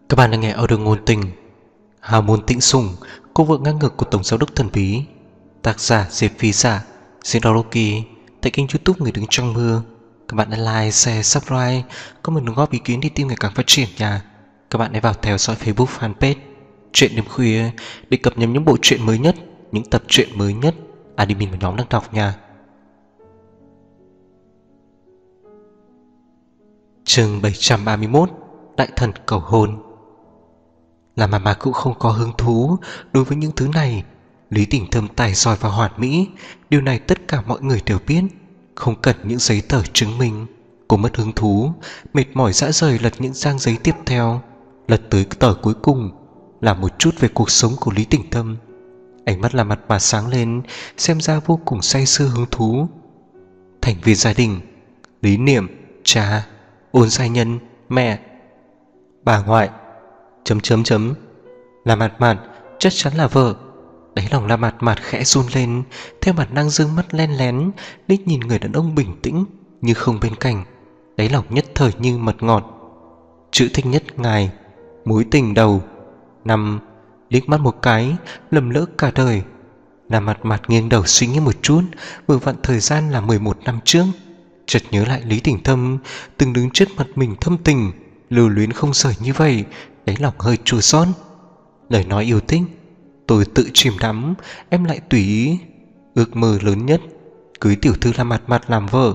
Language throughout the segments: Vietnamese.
Các bạn đang nghe audio ngôn tình Hào môn tĩnh sủng, cô vợ ngang ngược của tổng giám đốc thần bí. Tác giả Diệp Phi Giả, diễn đọc Loki. Tại kênh YouTube Người đứng trong mưa. Các bạn hãy like, share, subscribe, comment đóng góp ý kiến đi team ngày càng phát triển nha. Các bạn hãy vào theo dõi Facebook fanpage Chuyện đêm khuya để cập nhật những bộ truyện mới nhất, những tập truyện mới nhất admin và nhóm đang đọc nha. Chương 731, Đại thần cầu hôn. Là mà cũng không có hứng thú đối với những thứ này. Lý Tỉnh Thâm tài giỏi và hoàn mỹ, điều này tất cả mọi người đều biết. Không cần những giấy tờ chứng minh. Cô mất hứng thú, mệt mỏi rã rời lật những trang giấy tiếp theo. Lật tới tờ cuối cùng là một chút về cuộc sống của Lý Tỉnh Thâm. Ánh mắt là mặt bà sáng lên, xem ra vô cùng say sưa hứng thú. Thành viên gia đình: Lý Niệm, cha; Ôn Giai Nhân, mẹ; bà ngoại, là Mạt Mạt, chắc chắn là vợ. Đáy lòng La Mạt Mạt khẽ run lên, theo bản năng dương mắt len lén liếc nhìn người đàn ông bình tĩnh như không bên cạnh. Đáy lòng nhất thời như mật ngọt. Chữ thích nhất ngài, mối tình đầu năm. Liếc mắt một cái, lầm lỡ cả đời. La Mạt Mạt nghiêng đầu suy nghĩ một chút, vừa vặn thời gian là 11 năm trước. Chợt nhớ lại Lý Tỉnh Thâm từng đứng trước mặt mình thâm tình, lưu luyến không rời như vậy, đáy lòng hơi chua xót. Lời nói yêu thích: tôi tự chìm đắm, em lại tùy ý. Ước mơ lớn nhất: cưới tiểu thư La Mạt Mạt làm vợ.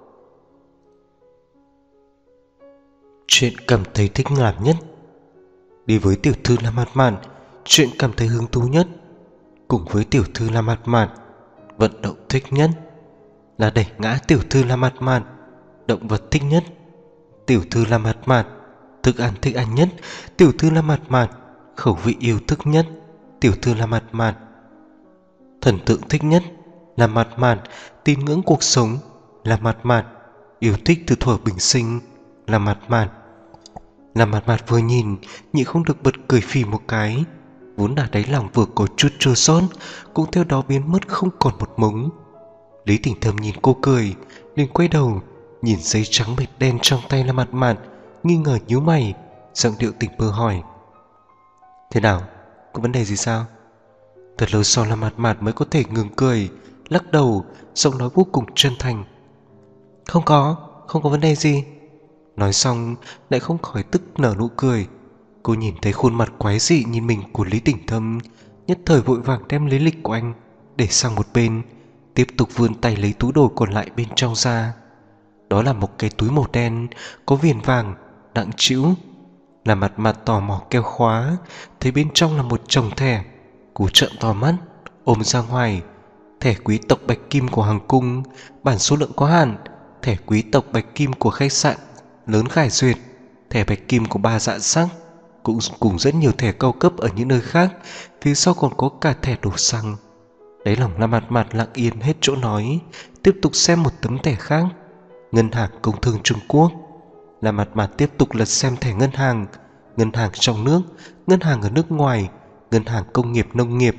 Chuyện cảm thấy thích làm nhất: đi với tiểu thư La Mạt Mạt. Chuyện cảm thấy hứng thú nhất: cùng với tiểu thư La Mạt Mạt. Vận động thích nhất là đẩy ngã tiểu thư La Mạt Mạt. Động vật thích nhất: tiểu thư La Mạt Mạt. Thức ăn thích ăn nhất: tiểu thư La Mạt Mạt. Khẩu vị yêu thích nhất: tiểu thư La Mạt Mạt. Thần tượng thích nhất: La Mạt Mạt. Tín ngưỡng cuộc sống: La Mạt Mạt. Yêu thích từ thuở bình sinh: La Mạt Mạt. La Mạt Mạt vừa nhìn nhị không được bật cười phì một cái. Vốn đã đáy lòng vừa có chút chua xót cũng theo đó biến mất không còn một mống. Lý Tỉnh Thâm nhìn cô cười, liền quay đầu nhìn giấy trắng mệt đen trong tay La Mạt Mạt, nghi ngờ nhíu mày, giọng điệu tỉnh bơ hỏi: thế nào, có vấn đề gì sao? Thật lâu sau La Mạt Mạt mới có thể ngừng cười, lắc đầu, giọng nói vô cùng chân thành: không có vấn đề gì. Nói xong lại không khỏi tức nở nụ cười. Cô nhìn thấy khuôn mặt quái dị nhìn mình của Lý Tỉnh Thâm, nhất thời vội vàng đem lý lịch của anh để sang một bên, tiếp tục vươn tay lấy túi đồ còn lại bên trong ra. Đó là một cái túi màu đen có viền vàng nặng trĩu. La Mạt Mạt tò mò kéo khóa, thấy bên trong là một chồng thẻ. Cô trợn to mắt ôm ra ngoài: thẻ quý tộc Bạch Kim của Hoàng cung, bản số lượng có hạn; thẻ quý tộc Bạch Kim của khách sạn lớn Khải Duyệt; thẻ Bạch Kim của Ba Dạ Sắc, cũng cùng rất nhiều thẻ cao cấp ở những nơi khác. Phía sau còn có cả thẻ đổ xăng. Đáy lòng La Mạt Mạt lặng yên hết chỗ nói, tiếp tục xem một tấm thẻ khác: ngân hàng công thương Trung Quốc. La Mạt Mạt tiếp tục lật xem thẻ ngân hàng: ngân hàng trong nước, ngân hàng ở nước ngoài, ngân hàng công nghiệp nông nghiệp.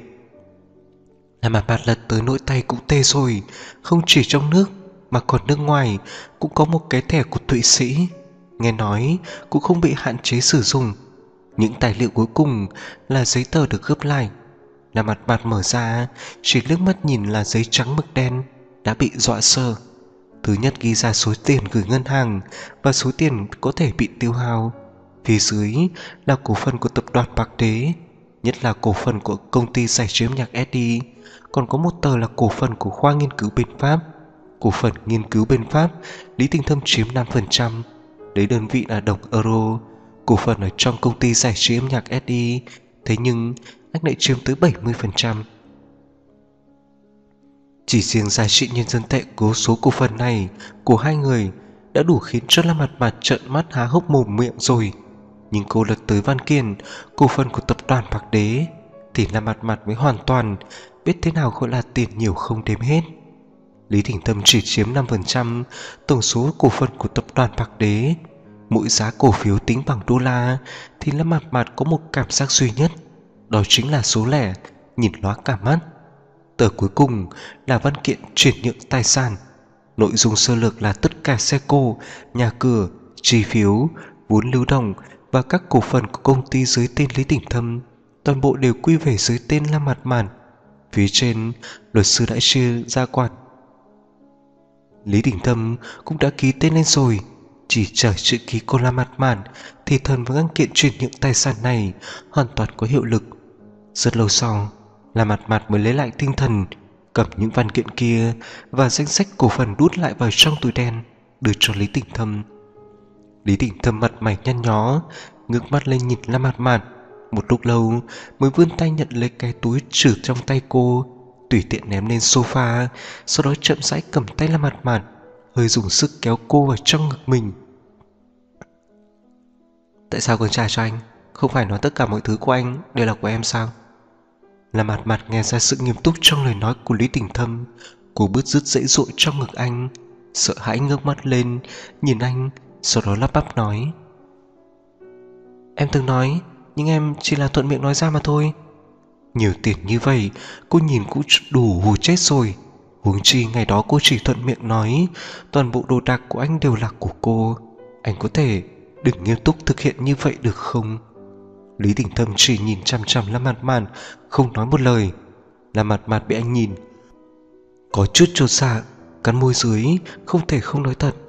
La Mạt Mạt lật tới nỗi tay cũng tê rồi. Không chỉ trong nước mà còn nước ngoài cũng có một cái thẻ của Thụy Sĩ, nghe nói cũng không bị hạn chế sử dụng. Những tài liệu cuối cùng là giấy tờ được gấp lại. La Mạt Mạt mở ra, chỉ liếc mắt nhìn là giấy trắng mực đen, đã bị dọa sợ. Thứ nhất ghi ra số tiền gửi ngân hàng và số tiền có thể bị tiêu hao. Phía dưới là cổ phần của tập đoàn Bạc Đế, nhất là cổ phần của công ty giải trí âm nhạc SD. Còn có một tờ là cổ phần của khoa nghiên cứu bên Pháp. Cổ phần nghiên cứu bên Pháp, Lý Tỉnh Thâm chiếm 5%, lấy đơn vị là đồng euro. Cổ phần ở trong công ty giải trí âm nhạc SD, thế nhưng anh lại chiếm tới 70%. Chỉ riêng giá trị nhân dân tệ của số cổ phần này của hai người đã đủ khiến cho La Mạt Mạt trợn mắt há hốc mồm miệng rồi. Nhưng cô lật tới văn kiện cổ phần của tập đoàn Bạc Đế thì La Mạt Mạt mới hoàn toàn biết thế nào gọi là tiền nhiều không đếm hết. Lý Tỉnh Thâm chỉ chiếm 5% tổng số cổ phần của tập đoàn Bạc Đế. Mỗi giá cổ phiếu tính bằng đô la thì La Mạt Mạt có một cảm giác duy nhất, đó chính là số lẻ nhìn lóa cả mắt. Tờ cuối cùng là văn kiện chuyển nhượng tài sản. Nội dung sơ lược là tất cả xe cô, nhà cửa, chi phiếu, vốn lưu động và các cổ phần của công ty dưới tên Lý Tỉnh Thâm toàn bộ đều quy về dưới tên Lam Mạt Mạt. Phía trên, luật sư đã chia ra quản. Lý Tỉnh Thâm cũng đã ký tên lên rồi, chỉ chờ chữ ký của Lam Mạt Mạt thì thần và văn kiện chuyển nhượng tài sản này hoàn toàn có hiệu lực. Rất lâu sau, Lam Mạt Mạt mới lấy lại tinh thần, cầm những văn kiện kia và danh sách cổ phần đút lại vào trong túi đen, đưa cho Lý Tỉnh Thâm. Lý Tỉnh Thâm mặt mày nhăn nhó, ngước mắt lên nhìn Lam Mạt Mạt một lúc lâu mới vươn tay nhận lấy cái túi trừ trong tay cô, tùy tiện ném lên sofa, sau đó chậm rãi cầm tay Lam Mạt Mạt, hơi dùng sức kéo cô vào trong ngực mình. Tại sao còn trả cho anh? Không phải nói tất cả mọi thứ của anh đều là của em sao? Lam Mạt Mạt nghe ra sự nghiêm túc trong lời nói của Lý Tỉnh Thâm. Cô bứt rứt dãy dội trong ngực anh, sợ hãi ngước mắt lên nhìn anh, sau đó lắp bắp nói: Em từng nói, nhưng em chỉ là thuận miệng nói ra mà thôi. Nhiều tiền như vậy cô nhìn cũng đủ hù chết rồi. Huống chi ngày đó cô chỉ thuận miệng nói toàn bộ đồ đạc của anh đều là của cô. Anh có thể đừng nghiêm túc thực hiện như vậy được không? Lý Tỉnh Thâm chỉ nhìn chằm chằm Lam Mạt Mạt, không nói một lời. Lam Mạt Mạt bị anh nhìn, có chút chột dạ, cắn môi dưới, không thể không nói thật.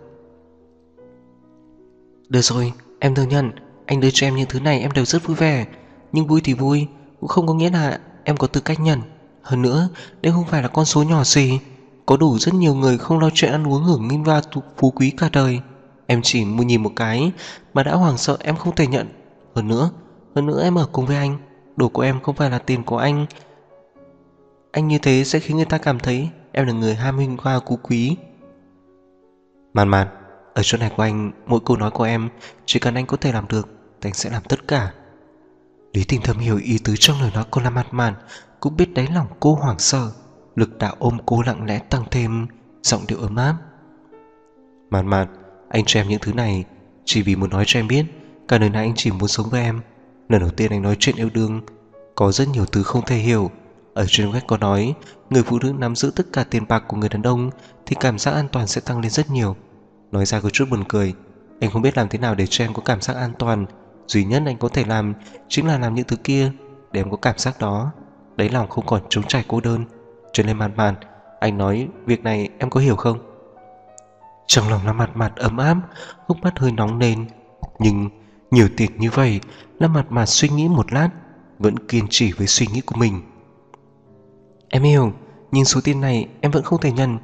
Được rồi, em thừa nhận anh đưa cho em những thứ này em đều rất vui vẻ. Nhưng vui thì vui, cũng không có nghĩa là em có tư cách nhận. Hơn nữa, đây không phải là con số nhỏ gì. Có đủ rất nhiều người không lo chuyện ăn uống hưởng vinh hoa phú quý cả đời. Em chỉ muốn nhìn một cái mà đã hoảng sợ em không thể nhận. Hơn nữa em ở cùng với anh. Đồ của em không phải là tiền của anh. Anh như thế sẽ khiến người ta cảm thấy em là người ham vinh hoa phú quý. Mạt Mạt, ở chỗ này của anh, mỗi câu nói của em chỉ cần anh có thể làm được thì anh sẽ làm tất cả. Lý Tỉnh Thâm hiểu ý tứ trong lời nói của Lam Mạt Mạt, cũng biết đáy lòng cô hoảng sợ. Lực đạo ôm cô lặng lẽ tăng thêm, giọng điệu ấm áp. Mạt Mạt, anh cho em những thứ này chỉ vì muốn nói cho em biết cả đời này anh chỉ muốn sống với em. Lần đầu tiên anh nói chuyện yêu đương, có rất nhiều thứ không thể hiểu. Ở trên web có nói người phụ nữ nắm giữ tất cả tiền bạc của người đàn ông thì cảm giác an toàn sẽ tăng lên rất nhiều. Nói ra có chút buồn cười. Anh không biết làm thế nào để cho em có cảm giác an toàn. Duy nhất anh có thể làm chính là làm những thứ kia để em có cảm giác đó. Đáy lòng không còn trống trải cô đơn. Cho nên Mạt Mạt, anh nói việc này em có hiểu không? Trong lòng Lam Mạt Mạt ấm áp, hốc mắt hơi nóng lên. Nhưng nhiều tiền như vậy, Lam Mạt Mạt suy nghĩ một lát, vẫn kiên trì với suy nghĩ của mình. Em hiểu, nhưng số tiền này em vẫn không thể nhận.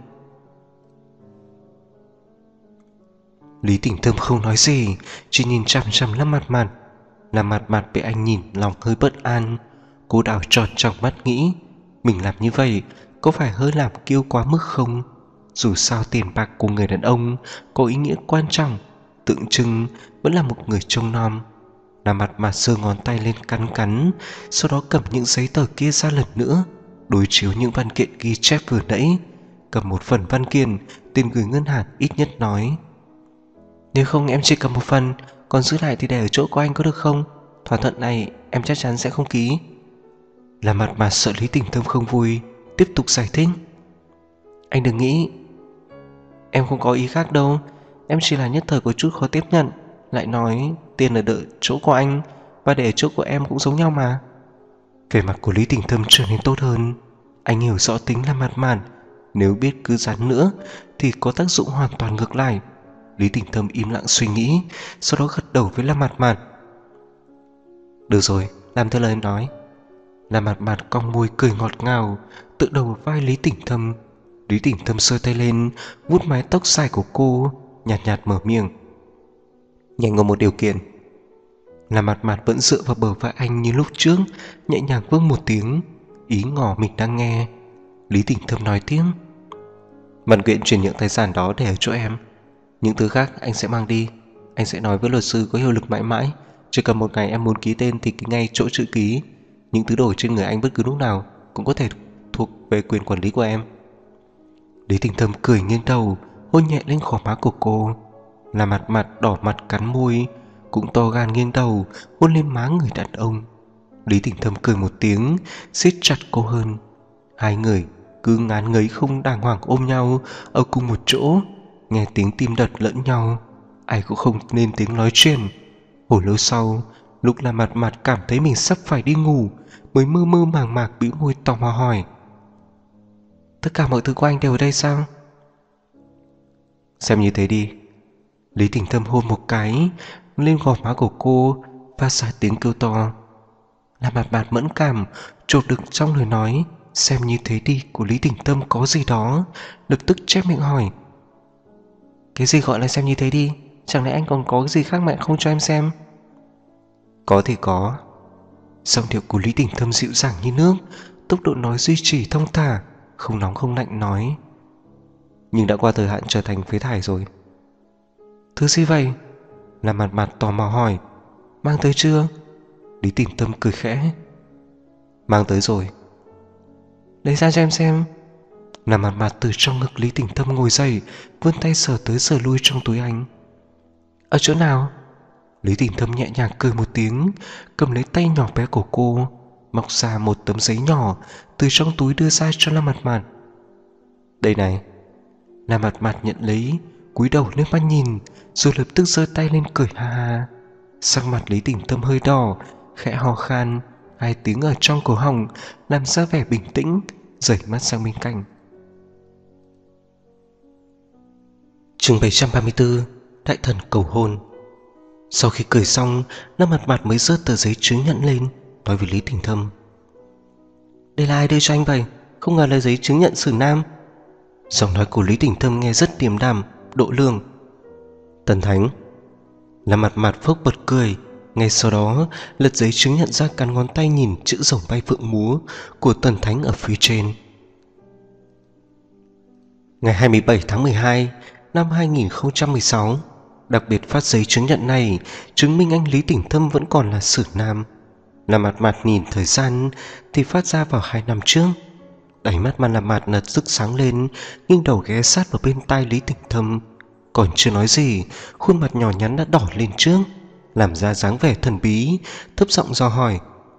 Lý Tỉnh Thâm không nói gì, chỉ nhìn chằm chằm Lam Mạt Mạt. Lam Mạt Mạt bị anh nhìn lòng hơi bất an. Cô đảo tròn trong mắt nghĩ mình làm như vậy có phải hơi làm kiêu quá mức không? Dù sao tiền bạc của người đàn ông có ý nghĩa quan trọng, tượng trưng vẫn là một người trông nom. Lam Mạt Mạt giơ ngón tay lên cắn cắn, sau đó cầm những giấy tờ kia ra lần nữa, đối chiếu những văn kiện ghi chép vừa nãy. Cầm một phần văn kiện, tiền gửi ngân hàng ít nhất nói: Nếu không em chỉ cầm một phần, còn giữ lại thì để ở chỗ của anh có được không? Thỏa thuận này em chắc chắn sẽ không ký. Lam Mạt Mạt sợ Lý Tỉnh Thâm không vui, tiếp tục giải thích: Anh đừng nghĩ, em không có ý khác đâu. Em chỉ là nhất thời có chút khó tiếp nhận. Lại nói tiền ở đợi chỗ của anh và để ở chỗ của em cũng giống nhau mà. Vẻ mặt của Lý Tỉnh Thâm trở nên tốt hơn. Anh hiểu rõ tính Lam Mạt Mạt, nếu biết cứ dán nữa thì có tác dụng hoàn toàn ngược lại. Lý Tỉnh Thâm im lặng suy nghĩ, sau đó gật đầu với Lam Mạt Mạt. Được rồi, làm theo lời em nói. Lam Mạt Mạt cong môi cười ngọt ngào, tựa đầu vào vai Lý Tỉnh Thâm. Lý Tỉnh Thâm giơ tay lên, vuốt mái tóc dài của cô, nhạt nhạt mở miệng: Nhưng có một điều kiện. Lam Mạt Mạt vẫn dựa vào bờ vai anh như lúc trước, nhẹ nhàng vâng một tiếng, ý ngỏ mình đang nghe. Lý Tỉnh Thâm nói tiếp: Văn kiện chuyển nhượng tài sản đó để ở chỗ em. Những thứ khác anh sẽ mang đi. Anh sẽ nói với luật sư có hiệu lực mãi mãi. Chỉ cần một ngày em muốn ký tên thì ký ngay chỗ chữ ký. Những thứ đồ trên người anh bất cứ lúc nào cũng có thể thuộc về quyền quản lý của em. Lý Tỉnh Thâm cười nghiêng đầu, hôn nhẹ lên khóe má của cô. Lam Mạt Mạt đỏ mặt cắn môi, cũng to gan nghiêng đầu hôn lên má người đàn ông. Lý Tỉnh Thâm cười một tiếng, siết chặt cô hơn. Hai người cứ ngán ngấy không đàng hoàng ôm nhau ở cùng một chỗ, nghe tiếng tim đập lẫn nhau. Ai cũng không nên tiếng nói chuyện. Hồi lâu sau, lúc La Mạt Mạt cảm thấy mình sắp phải đi ngủ, mới mơ mơ màng màng bĩu môi tò mò hỏi: tất cả mọi thứ của anh đều ở đây sao? Xem như thế đi. Lý Tỉnh Thâm hôn một cái lên gò má của cô và ra tiếng kêu to. La Mạt Mạt mẫn cảm chộp được trong lời nói xem như thế đi của Lý Tỉnh Tâm có gì đó, lập tức chép miệng hỏi: cái gì gọi là xem như thế đi? Chẳng lẽ anh còn có cái gì khác mà không cho em xem? Có thì có. Giọng điệu của Lý Tỉnh Thâm dịu dàng như nước, tốc độ nói duy trì thong thả, không nóng không lạnh nói: nhưng đã qua thời hạn trở thành phế thải rồi. Thứ gì vậy? La Mạt Mạt tò mò hỏi. Mang tới chưa? Lý Tỉnh Tâm cười khẽ. Mang tới rồi. Lấy ra cho em xem. La Mạt Mạt từ trong ngực Lý Tỉnh Tâm ngồi dậy, vươn tay sờ tới sờ lui trong túi anh. Ở chỗ nào? Lý Tỉnh Thâm nhẹ nhàng cười một tiếng, cầm lấy tay nhỏ bé của cô, móc ra một tấm giấy nhỏ từ trong túi đưa ra cho La Mạt Mạt. Đây này. La Mạt Mạt nhận lấy, cúi đầu lên mắt nhìn, rồi lập tức giơ tay lên cười ha ha. Sắc mặt Lý Tỉnh Tâm hơi đỏ, khẽ hò khan, hai tiếng ở trong cổ họng làm ra vẻ bình tĩnh, dời mắt sang bên cạnh. Chương 734: Đại thần cầu hôn. Sau khi cười xong, La Mạt Mạt mới giơ tờ giấy chứng nhận lên, nói với Lý Tỉnh Thâm: đây là ai đưa cho anh vậy? Không ngờ là giấy chứng nhận xử nam. Giọng nói của Lý Tỉnh Thâm nghe rất điềm đạm, độ lượng. Tần Thánh. La Mạt Mạt phốc bật cười, ngay sau đó lật giấy chứng nhận ra, cắn ngón tay nhìn chữ rồng bay phượng múa của Tần Thánh ở phía trên. Ngày 27 tháng 12 năm 2016, đặc biệt phát giấy chứng nhận này chứng minh anh Lý Tỉnh Thâm vẫn còn là xử nam. La Mạt Mạt nhìn thời gian thì phát ra vào 2 năm trước. Đáy mắt mà La Mạt Mạt rực sáng lên, nghiêng đầu ghé sát vào bên tai Lý Tỉnh Thâm. Còn chưa nói gì, khuôn mặt nhỏ nhắn đã đỏ lên trước, làm ra dáng vẻ thần bí, thấp giọng dò hỏi: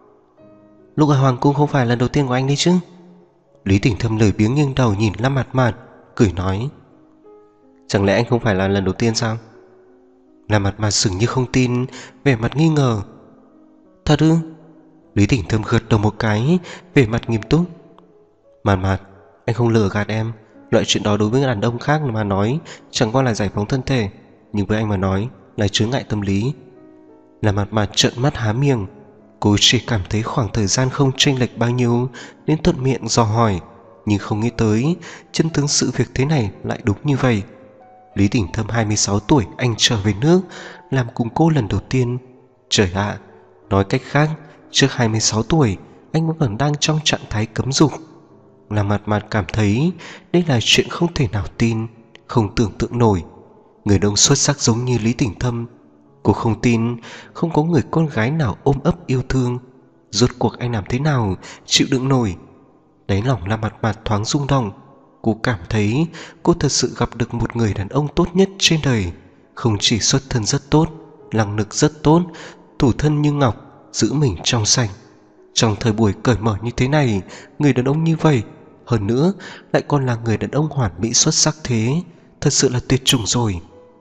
lúc ở Hoàng Cung không phải lần đầu tiên của anh đấy chứ? Lý Tỉnh Thâm lười biếng nghiêng đầu nhìn La Mạt Mạt, cười nói: chẳng lẽ anh không phải là lần đầu tiên sao? La Mạt Mạt dường như không tin, vẻ mặt nghi ngờ. Thật ư? Lý Tỉnh Thâm gật đầu một cái, vẻ mặt nghiêm túc. Mạt Mạt, anh không lừa gạt em. Loại chuyện đó đối với đàn ông khác mà nói chẳng qua là giải phóng thân thể, nhưng với anh mà nói là chướng ngại tâm lý. La Mạt Mạt trợn mắt há miệng. Cô chỉ cảm thấy khoảng thời gian không chênh lệch bao nhiêu nên thuận miệng dò hỏi, nhưng không nghĩ tới chân tướng sự việc thế này lại đúng như vậy. Lý Tỉnh Thâm 26 tuổi anh trở về nước làm cùng cô lần đầu tiên. Trời ạ, nói cách khác, trước 26 tuổi anh vẫn còn đang trong trạng thái cấm dục. La Mạt Mạt cảm thấy đây là chuyện không thể nào tin, không tưởng tượng nổi. Người đàn ông xuất sắc giống như Lý Tỉnh Thâm, cô không tin không có người con gái nào ôm ấp yêu thương. Rốt cuộc anh làm thế nào chịu đựng nổi? Đáy lòng La Mạt Mạt thoáng rung động. Cô cảm thấy cô thật sự gặp được một người đàn ông tốt nhất trên đời. Không chỉ xuất thân rất tốt, năng lực rất tốt, thủ thân như ngọc, giữ mình trong sạch. Trong thời buổi cởi mở như thế này, người đàn ông như vậy, hơn nữa lại còn là người đàn ông hoàn mỹ xuất sắc thế, thật sự là tuyệt chủng rồi.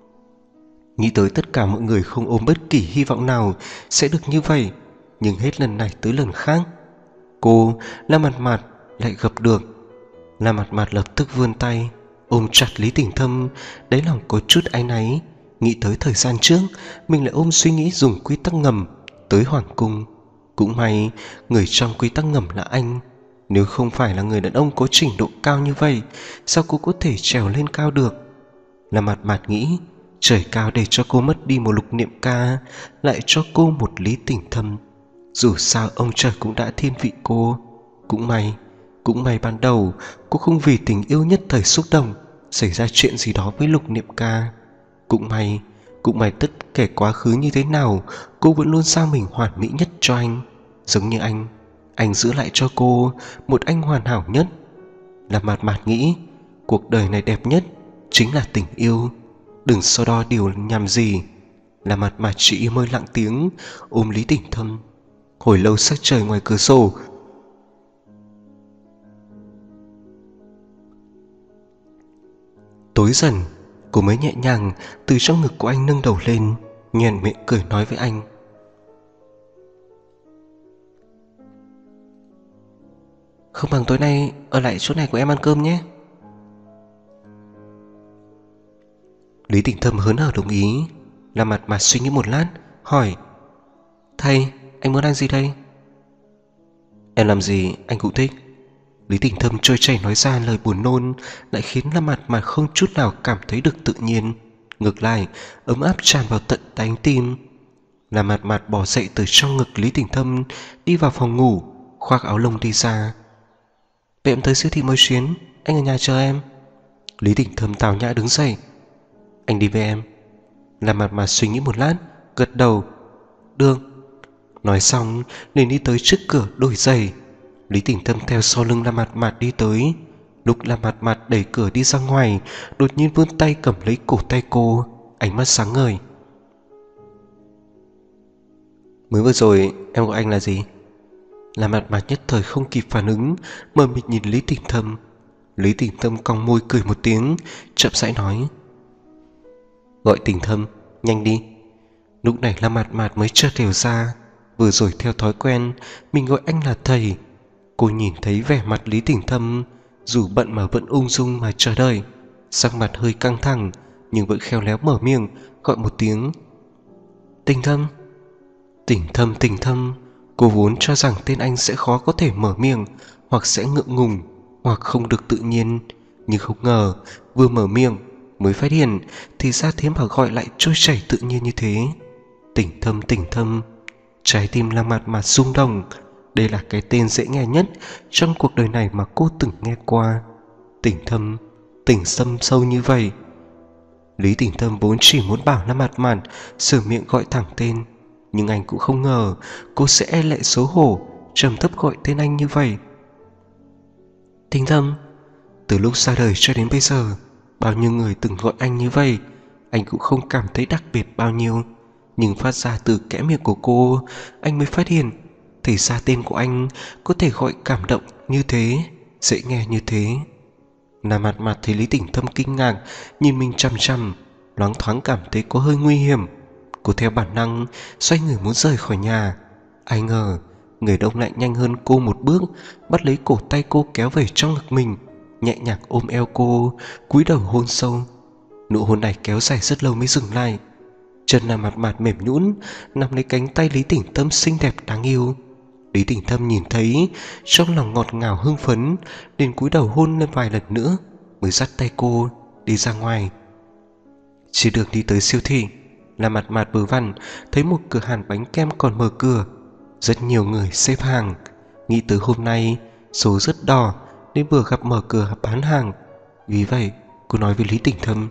Nghĩ tới tất cả mọi người không ôm bất kỳ hy vọng nào sẽ được như vậy, nhưng hết lần này tới lần khác, cô La Mạt Mạt lại gặp được. La Mạt Mạt lập tức vươn tay ôm chặt Lý Tỉnh Thâm, đáy lòng có chút áy náy. Nghĩ tới thời gian trước mình lại ôm suy nghĩ dùng quy tắc ngầm tới Hoàng Cung. Cũng may người trong quy tắc ngầm là anh. Nếu không phải là người đàn ông có trình độ cao như vậy, sao cô có thể trèo lên cao được? La Mạt Mạt nghĩ, trời cao để cho cô mất đi một Lục Niệm Ca, lại cho cô một Lý Tỉnh Thâm. Dù sao ông trời cũng đã thiên vị cô. Cũng may ban đầu cô không vì tình yêu nhất thời xúc động xảy ra chuyện gì đó với Lục Niệm Ca. Cũng may tất kể quá khứ như thế nào, cô vẫn luôn giao mình hoàn mỹ nhất cho anh. Giống như anh giữ lại cho cô một anh hoàn hảo nhất. La Mạt Mạt nghĩ, cuộc đời này đẹp nhất chính là tình yêu, đừng so đo điều nhằm gì. La Mạt Mạt chỉ im hơi lặng tiếng ôm Lý Tỉnh Thâm. Hồi lâu sắc trời ngoài cửa sổ tối dần, cô mới nhẹ nhàng từ trong ngực của anh nâng đầu lên, nhoẻn miệng cười nói với anh. Không bằng tối nay ở lại chỗ này của em ăn cơm nhé. Lý Tỉnh Thâm hớn hở đồng ý. Làm mặt mà suy nghĩ một lát, hỏi: Thầy, anh muốn ăn gì đây? Em làm gì anh cũng thích. Lý Tỉnh Thâm trôi chảy nói ra lời buồn nôn, lại khiến Lâm Mặt mà không chút nào cảm thấy được tự nhiên. Ngược lại, ấm áp tràn vào tận đáy tim. Lâm Mặt bò dậy từ trong ngực Lý Tỉnh Thâm, đi vào phòng ngủ, khoác áo lông đi ra. Vậy em tới siêu thị một chuyến, anh ở nhà chờ em. Lý Tỉnh Thâm tào nhã đứng dậy. Anh đi với em. Lâm Mặt suy nghĩ một lát, gật đầu. Được. Nói xong liền đi tới trước cửa đổi giày. Lý Tỉnh Thâm theo sau lưng Lâm Mặt đi tới. Lúc Lâm Mặt đẩy cửa đi ra ngoài, đột nhiên vươn tay cầm lấy cổ tay cô, ánh mắt sáng ngời. Mới vừa rồi em gọi anh là gì? Lâm Mặt nhất thời không kịp phản ứng, mờ mịt nhìn Lý Tỉnh Thâm. Lý Tỉnh Thâm cong môi cười một tiếng, chậm rãi nói: Gọi Tỉnh Thâm, nhanh đi. Lúc này Lâm Mặt mới chợt hiểu ra, vừa rồi theo thói quen mình gọi anh là thầy. Cô nhìn thấy vẻ mặt Lý Tỉnh Thâm, dù bận mà vẫn ung dung mà chờ đợi, sắc mặt hơi căng thẳng nhưng vẫn khéo léo mở miệng gọi một tiếng: Tỉnh Thâm. Tỉnh Thâm. Cô vốn cho rằng tên anh sẽ khó có thể mở miệng, hoặc sẽ ngượng ngùng, hoặc không được tự nhiên, nhưng không ngờ vừa mở miệng mới phát hiện thì ra thế mà gọi lại trôi chảy tự nhiên như thế. Tỉnh Thâm. Trái tim Lâm Mặt rung động. Đây là cái tên dễ nghe nhất trong cuộc đời này mà cô từng nghe qua. Tỉnh Thâm, tỉnh xâm sâu như vậy. Lý Tỉnh Thâm vốn chỉ muốn bảo Lâm Mặt sửa miệng gọi thẳng tên, nhưng anh cũng không ngờ cô sẽ e lệ xấu hổ trầm thấp gọi tên anh như vậy. Tỉnh Thâm. Từ lúc ra đời cho đến bây giờ, bao nhiêu người từng gọi anh như vậy, anh cũng không cảm thấy đặc biệt bao nhiêu. Nhưng phát ra từ kẽ miệng của cô, anh mới phát hiện thì ra tên của anh có thể gọi cảm động như thế, dễ nghe như thế. Làm mặt thấy Lý Tỉnh Thâm kinh ngạc nhìn mình chằm chằm, loáng thoáng cảm thấy có hơi nguy hiểm. Cô theo bản năng xoay người muốn rời khỏi nhà. Ai ngờ người đông lại nhanh hơn cô một bước, bắt lấy cổ tay cô kéo về trong ngực mình, nhẹ nhàng ôm eo cô, cúi đầu hôn sâu. Nụ hôn này kéo dài rất lâu mới dừng lại. Chân Lâm Mặt mềm nhũn nắm lấy cánh tay Lý Tỉnh Thâm xinh đẹp đáng yêu. Lý Tỉnh Thâm nhìn thấy, trong lòng ngọt ngào hưng phấn, liền cúi đầu hôn lên vài lần nữa mới dắt tay cô đi ra ngoài. Trên đường đi tới siêu thị, Lâm Mặt vừa vặn thấy một cửa hàng bánh kem còn mở cửa, rất nhiều người xếp hàng. Nghĩ tới hôm nay số rất đỏ nên vừa gặp mở cửa bán hàng, vì vậy cô nói với Lý Tỉnh Thâm: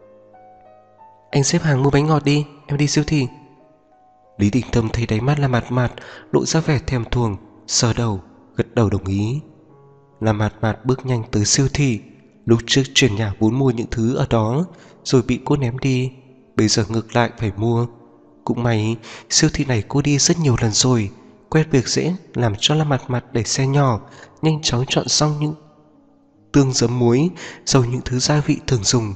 Anh xếp hàng mua bánh ngọt đi, em đi siêu thị. Lý Tỉnh Thâm thấy đáy mắt Lâm Mặt lộ ra vẻ thèm thuồng, sờ đầu, gật đầu đồng ý. Lâm Mặt bước nhanh tới siêu thị. Lúc trước chuyển nhà vốn mua những thứ ở đó rồi bị cô ném đi, bây giờ ngược lại phải mua. Cũng may siêu thị này cô đi rất nhiều lần rồi, quen việc dễ làm cho Lâm Mặt đẩy xe nhỏ nhanh chóng chọn xong những tương giấm muối, dầu những thứ gia vị thường dùng.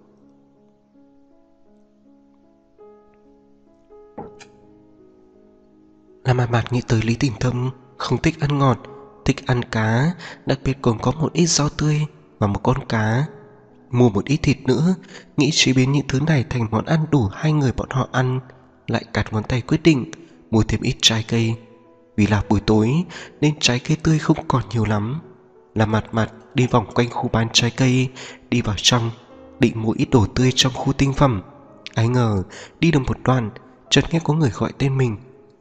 Lâm Mặt nghĩ tới Lý Tỉnh Thâm không thích ăn ngọt, thích ăn cá, đặc biệt còn có một ít rau tươi và một con cá. Mua một ít thịt nữa, nghĩ chế biến những thứ này thành món ăn đủ hai người bọn họ ăn. Lại cắt ngón tay quyết định mua thêm ít trái cây. Vì là buổi tối nên trái cây tươi không còn nhiều lắm. Lâm Mặt đi vòng quanh khu bán trái cây, đi vào trong định mua ít đồ tươi trong khu tinh phẩm. Ai ngờ đi được một đoạn chợt nghe có người gọi tên mình.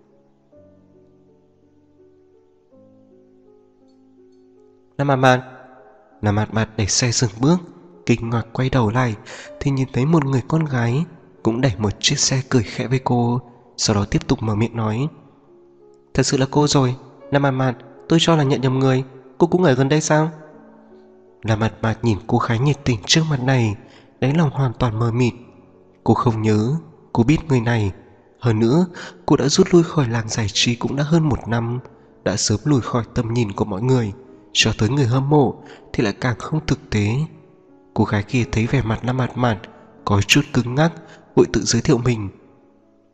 Lâm Mặt đẩy xe dừng bước, kinh ngạc quay đầu lại thì nhìn thấy một người con gái cũng đẩy một chiếc xe cười khẽ với cô, sau đó tiếp tục mở miệng nói: Thật sự là cô rồi, Lâm Mặt, tôi cho là nhận nhầm người, cô cũng ở gần đây sao? Lâm Mặt nhìn cô gái nhiệt tình trước mặt này, đáy lòng hoàn toàn mờ mịt. Cô không nhớ, cô biết người này. Hơn nữa, cô đã rút lui khỏi làng giải trí cũng đã hơn một năm, đã sớm lùi khỏi tầm nhìn của mọi người. Cho tới người hâm mộ thì lại càng không thực tế. Cô gái kia thấy vẻ mặt Lâm Mặt có chút cứng ngắc, vội tự giới thiệu mình.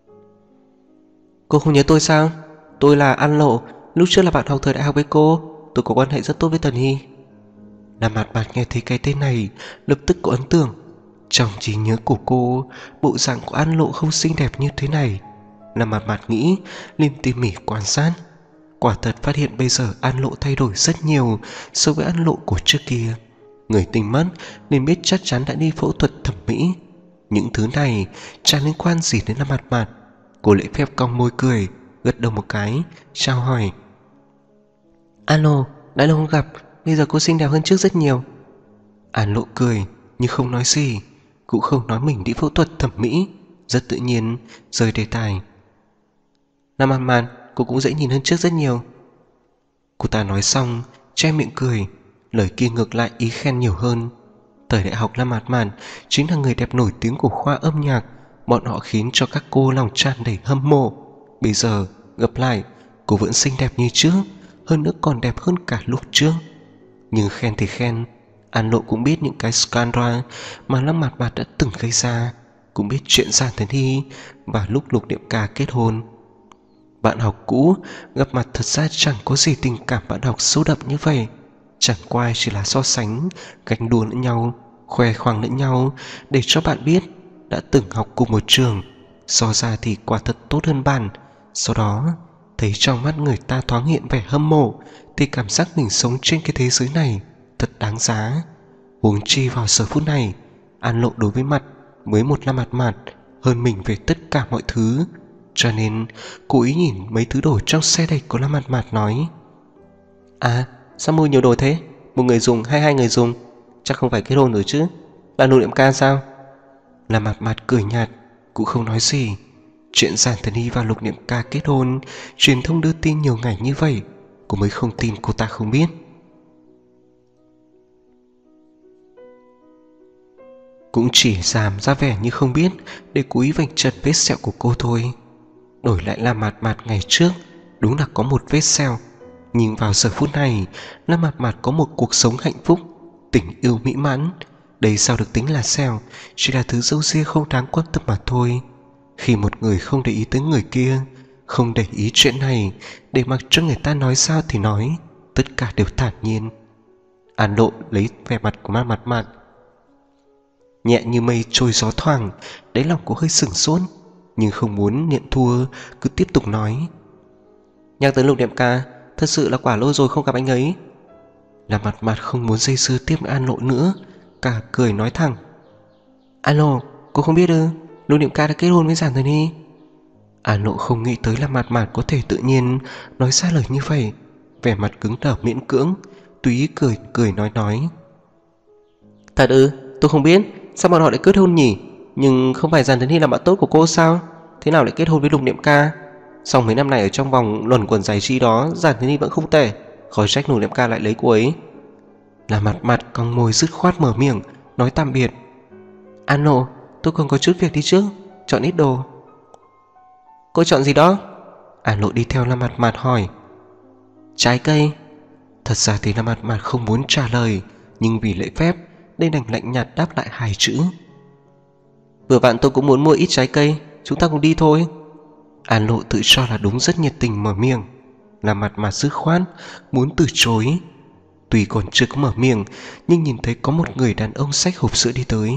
Cô không nhớ tôi sao? Tôi là An Lộ, lúc trước là bạn học thời đại học với cô. Tôi có quan hệ rất tốt với Tần Hy. Lam Mạt Mạt nghe thấy cái tên này lập tức có ấn tượng. Trong trí nhớ của cô, bộ dạng của An Lộ không xinh đẹp như thế này. Lam Mạt Mạt nghĩ, liền tỉ mỉ quan sát. Quả thật phát hiện bây giờ An Lộ thay đổi rất nhiều so với An Lộ của trước kia. Người tinh mắt nên biết chắc chắn đã đi phẫu thuật thẩm mỹ. Những thứ này chẳng liên quan gì đến Lam Mạt Mạt. Cô lễ phép cong môi cười, gật đầu một cái, chào hỏi. Alo, đã lâu không gặp, bây giờ cô xinh đẹp hơn trước rất nhiều. An Lộ cười nhưng không nói gì, cũng không nói mình đi phẫu thuật thẩm mỹ, rất tự nhiên rời đề tài. Lam Mạt Mạt, cô cũng dễ nhìn hơn trước rất nhiều. Cô ta nói xong che miệng cười, lời kia ngược lại ý khen nhiều hơn. Thời đại học Lam Mạt Mạt chính là người đẹp nổi tiếng của khoa âm nhạc. Bọn họ khiến cho các cô lòng tràn đầy hâm mộ. Bây giờ gặp lại, cô vẫn xinh đẹp như trước, hơn nữa còn đẹp hơn cả lúc trước. Nhưng khen thì khen, An Lộ cũng biết những cái scandal mà Lam Mạt Mạt đã từng gây ra, cũng biết chuyện Giản Thần Hy và lúc Lục Niệm Ca kết hôn. Bạn học cũ gặp mặt thật ra chẳng có gì tình cảm bạn học sâu đậm như vậy. Chẳng qua chỉ là so sánh, ganh đua lẫn nhau, khoe khoang lẫn nhau để cho bạn biết đã từng học cùng một trường. So ra thì quả thật tốt hơn bạn. Sau đó thấy trong mắt người ta thoáng hiện vẻ hâm mộ thì cảm giác mình sống trên cái thế giới này thật đáng giá. Huống chi vào giờ phút này, An Lộ đối với mặt với một Lam Mạt Mạt hơn mình về tất cả mọi thứ, cho nên cố ý nhìn mấy thứ đồ trong xe đẩy của Lam Mạt Mạt nói: À, sao mua nhiều đồ thế? Một người dùng hay hai người dùng? Chắc không phải kết hôn rồi chứ? Là Lục Niệm Ca sao? Lam Mạt Mạt cười nhạt, cũng không nói gì. Chuyện Giản Thần Hy và Lục Niệm Ca kết hôn, truyền thông đưa tin nhiều ngày như vậy, cô mới không tin cô ta không biết. Cũng chỉ giảm ra vẻ như không biết để cố ý vạch trần vết sẹo của cô thôi. Đổi lại Lam Mạt Mạt ngày trước đúng là có một vết sẹo, nhưng vào giờ phút này Lam Mạt Mạt có một cuộc sống hạnh phúc, tình yêu mỹ mãn. Đây sao được tính là sẹo, chỉ là thứ râu ria không đáng quan tâm mà thôi. Khi một người không để ý tới người kia, không để ý chuyện này, để mặc cho người ta nói sao thì nói, tất cả đều thản nhiên. An Lộ lấy vẻ mặt của Lam Mạt Mạt nhẹ như mây trôi gió thoảng, đáy lòng cô hơi sửng sốt, nhưng không muốn nhận thua, cứ tiếp tục nói: Nhắc tới Lục Niệm Ca, thật sự là quả lâu rồi không gặp anh ấy. Lam Mạt Mạt không muốn dây dưa tiếp An Lộ nữa, cả cười nói thẳng: Alo, cô không biết ư? Lục Niệm Ca đã kết hôn với Giản Thần Hy. An Lộ không nghĩ tới Lam Mạt Mạt có thể tự nhiên nói ra lời như vậy, vẻ mặt cứng đờ miễn cưỡng, tùy ý cười nói: Thật ư? Tôi không biết. Sao bọn họ lại kết hôn nhỉ? Nhưng không phải Giản Thần Hy là bạn tốt của cô sao? Thế nào lại kết hôn với Lục Niệm Ca? Sau mấy năm này ở trong vòng luẩn quẩn giải trí đó, Giản Thần Hy vẫn không tệ, khỏi trách Lục Niệm Ca lại lấy cô ấy. Lam Mạt Mạt cong môi dứt khoát mở miệng nói tạm biệt: An Lộ, tôi còn có chút việc đi trước, chọn ít đồ. Cô chọn gì đó? An Lộ đi theo Lam Mạt Mạt hỏi: Trái cây. Thật ra thì Lam Mạt Mạt không muốn trả lời, nhưng vì lễ phép nên đành lạnh nhạt đáp lại hai chữ: Vừa vặn tôi cũng muốn mua ít trái cây, chúng ta cùng đi thôi. An Lộ tự cho là đúng rất nhiệt tình mở miệng. Lam Mạt Mạt dứt khoát muốn từ chối. Tuy còn chưa có mở miệng, nhưng nhìn thấy có một người đàn ông xách hộp sữa đi tới.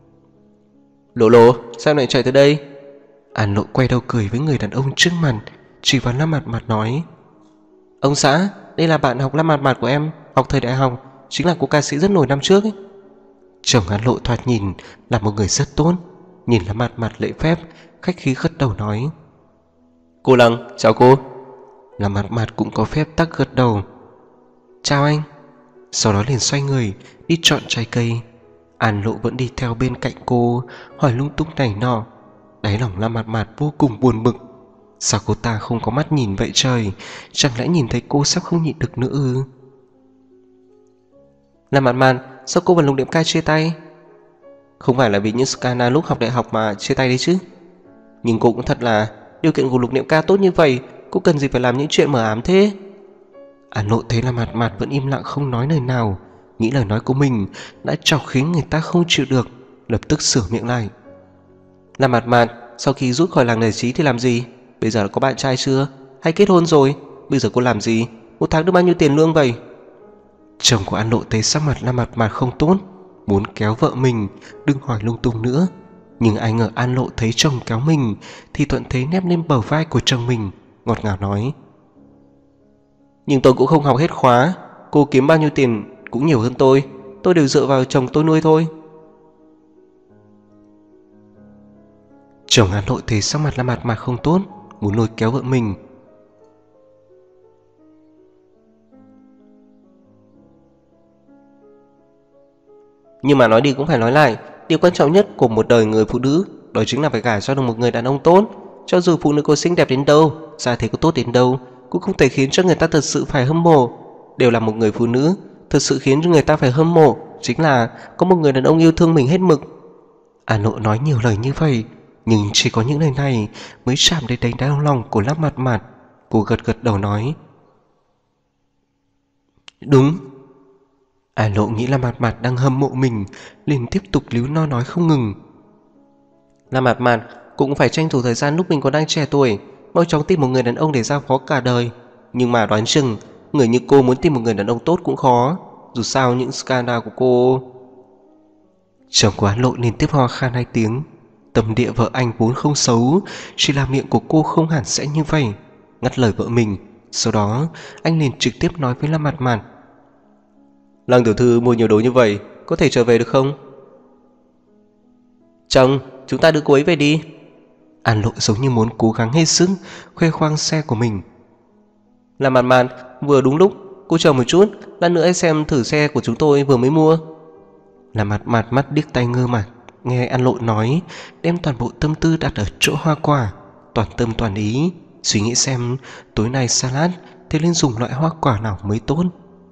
Lộ Lộ, sao lại chạy tới đây? An Lộ quay đầu cười với người đàn ông trước mặt, chỉ vào Lam Mạt Mạt nói: Ông xã, đây là bạn học Lam Mạt Mạt của em, học thời đại học, chính là cô ca sĩ rất nổi năm trước ấy. Chồng An Lộ thoạt nhìn là một người rất tốt, nhìn Lam Mạt Mạt lễ phép khách khí gật đầu nói: Cô Lăng, chào cô. Lam Mạt Mạt cũng có phép tắc gật đầu: Chào anh. Sau đó liền xoay người đi chọn trái cây. An Lộ vẫn đi theo bên cạnh cô, hỏi lung tung này nọ. Đáy lòng Lam Mạt Mạt vô cùng buồn bực. Sao cô ta không có mắt nhìn vậy trời? Chẳng lẽ nhìn thấy cô sắp không nhịn được nữa ư? Lam Mạt Mạt, sao cô và Lục Niệm Ca chia tay? Không phải là vì những scandal lúc học đại học mà chia tay đấy chứ? Nhưng cô cũng thật là, điều kiện của Lục Niệm Ca tốt như vậy, cô cần gì phải làm những chuyện mờ ám thế? An Lộ thấy Lam Mạt Mạt vẫn im lặng không nói lời nào, nghĩ lời nói của mình đã chọc khiến người ta không chịu được, lập tức sửa miệng lại: Lam Mạt Mạt, sau khi rút khỏi làng giải trí thì làm gì? Bây giờ có bạn trai chưa? Hay kết hôn rồi? Bây giờ cô làm gì? Một tháng được bao nhiêu tiền lương vậy? Chồng của An Lộ thấy sắc mặt La Mạt Mạt không tốt, muốn kéo vợ mình đừng hỏi lung tung nữa. Nhưng ai ngờ An Lộ thấy chồng kéo mình thì thuận thế nép lên bờ vai của chồng mình, ngọt ngào nói: Nhưng tôi cũng không học hết khóa. Cô kiếm bao nhiêu tiền cũng nhiều hơn tôi đều dựa vào chồng tôi nuôi thôi. Chồng An Lộ thấy sắc mặt La Mạt Mạt không tốt, muốn lôi kéo vợ mình. Nhưng mà nói đi cũng phải nói lại, điều quan trọng nhất của một đời người phụ nữ đó chính là phải gả cho được một người đàn ông tốt. Cho dù phụ nữ có xinh đẹp đến đâu, gia thế có tốt đến đâu, cũng không thể khiến cho người ta thật sự phải hâm mộ. Đều là một người phụ nữ, thật sự khiến cho người ta phải hâm mộ chính là có một người đàn ông yêu thương mình hết mực. An Lộ nói nhiều lời như vậy, nhưng chỉ có những lời này mới chạm đến đánh đau lòng của La Mạt Mạt. Cô gật gật đầu nói: Đúng. An Lộ nghĩ La Mạt Mạt đang hâm mộ mình, liền tiếp tục líu lo nói không ngừng: La Mạt Mạt cũng phải tranh thủ thời gian lúc mình còn đang trẻ tuổi, mau chóng tìm một người đàn ông để giao phó cả đời. Nhưng mà đoán chừng người như cô muốn tìm một người đàn ông tốt cũng khó. Dù sao những scandal của cô... Chồng của An Lộ liên tiếp ho khan 2 tiếng. Tâm địa vợ anh vốn không xấu, chỉ là miệng của cô không hẳn sẽ như vậy. Ngắt lời vợ mình, sau đó anh liền trực tiếp nói với La Mạt Mạt: Lăng tiểu thư mua nhiều đồ như vậy, có thể trở về được không? Chồng, chúng ta đưa cô ấy về đi. An Lộ giống như muốn cố gắng hết sức khoe khoang xe của mình. La Mạt Mạt, vừa đúng lúc, cô chờ một chút, lát nữa hãy xem thử xe của chúng tôi vừa mới mua. La Mạt Mạt mắt điếc tai ngơ mà nghe An Lộ nói, đem toàn bộ tâm tư đặt ở chỗ hoa quả, toàn tâm toàn ý suy nghĩ xem tối nay salad thì nên dùng loại hoa quả nào mới tốt.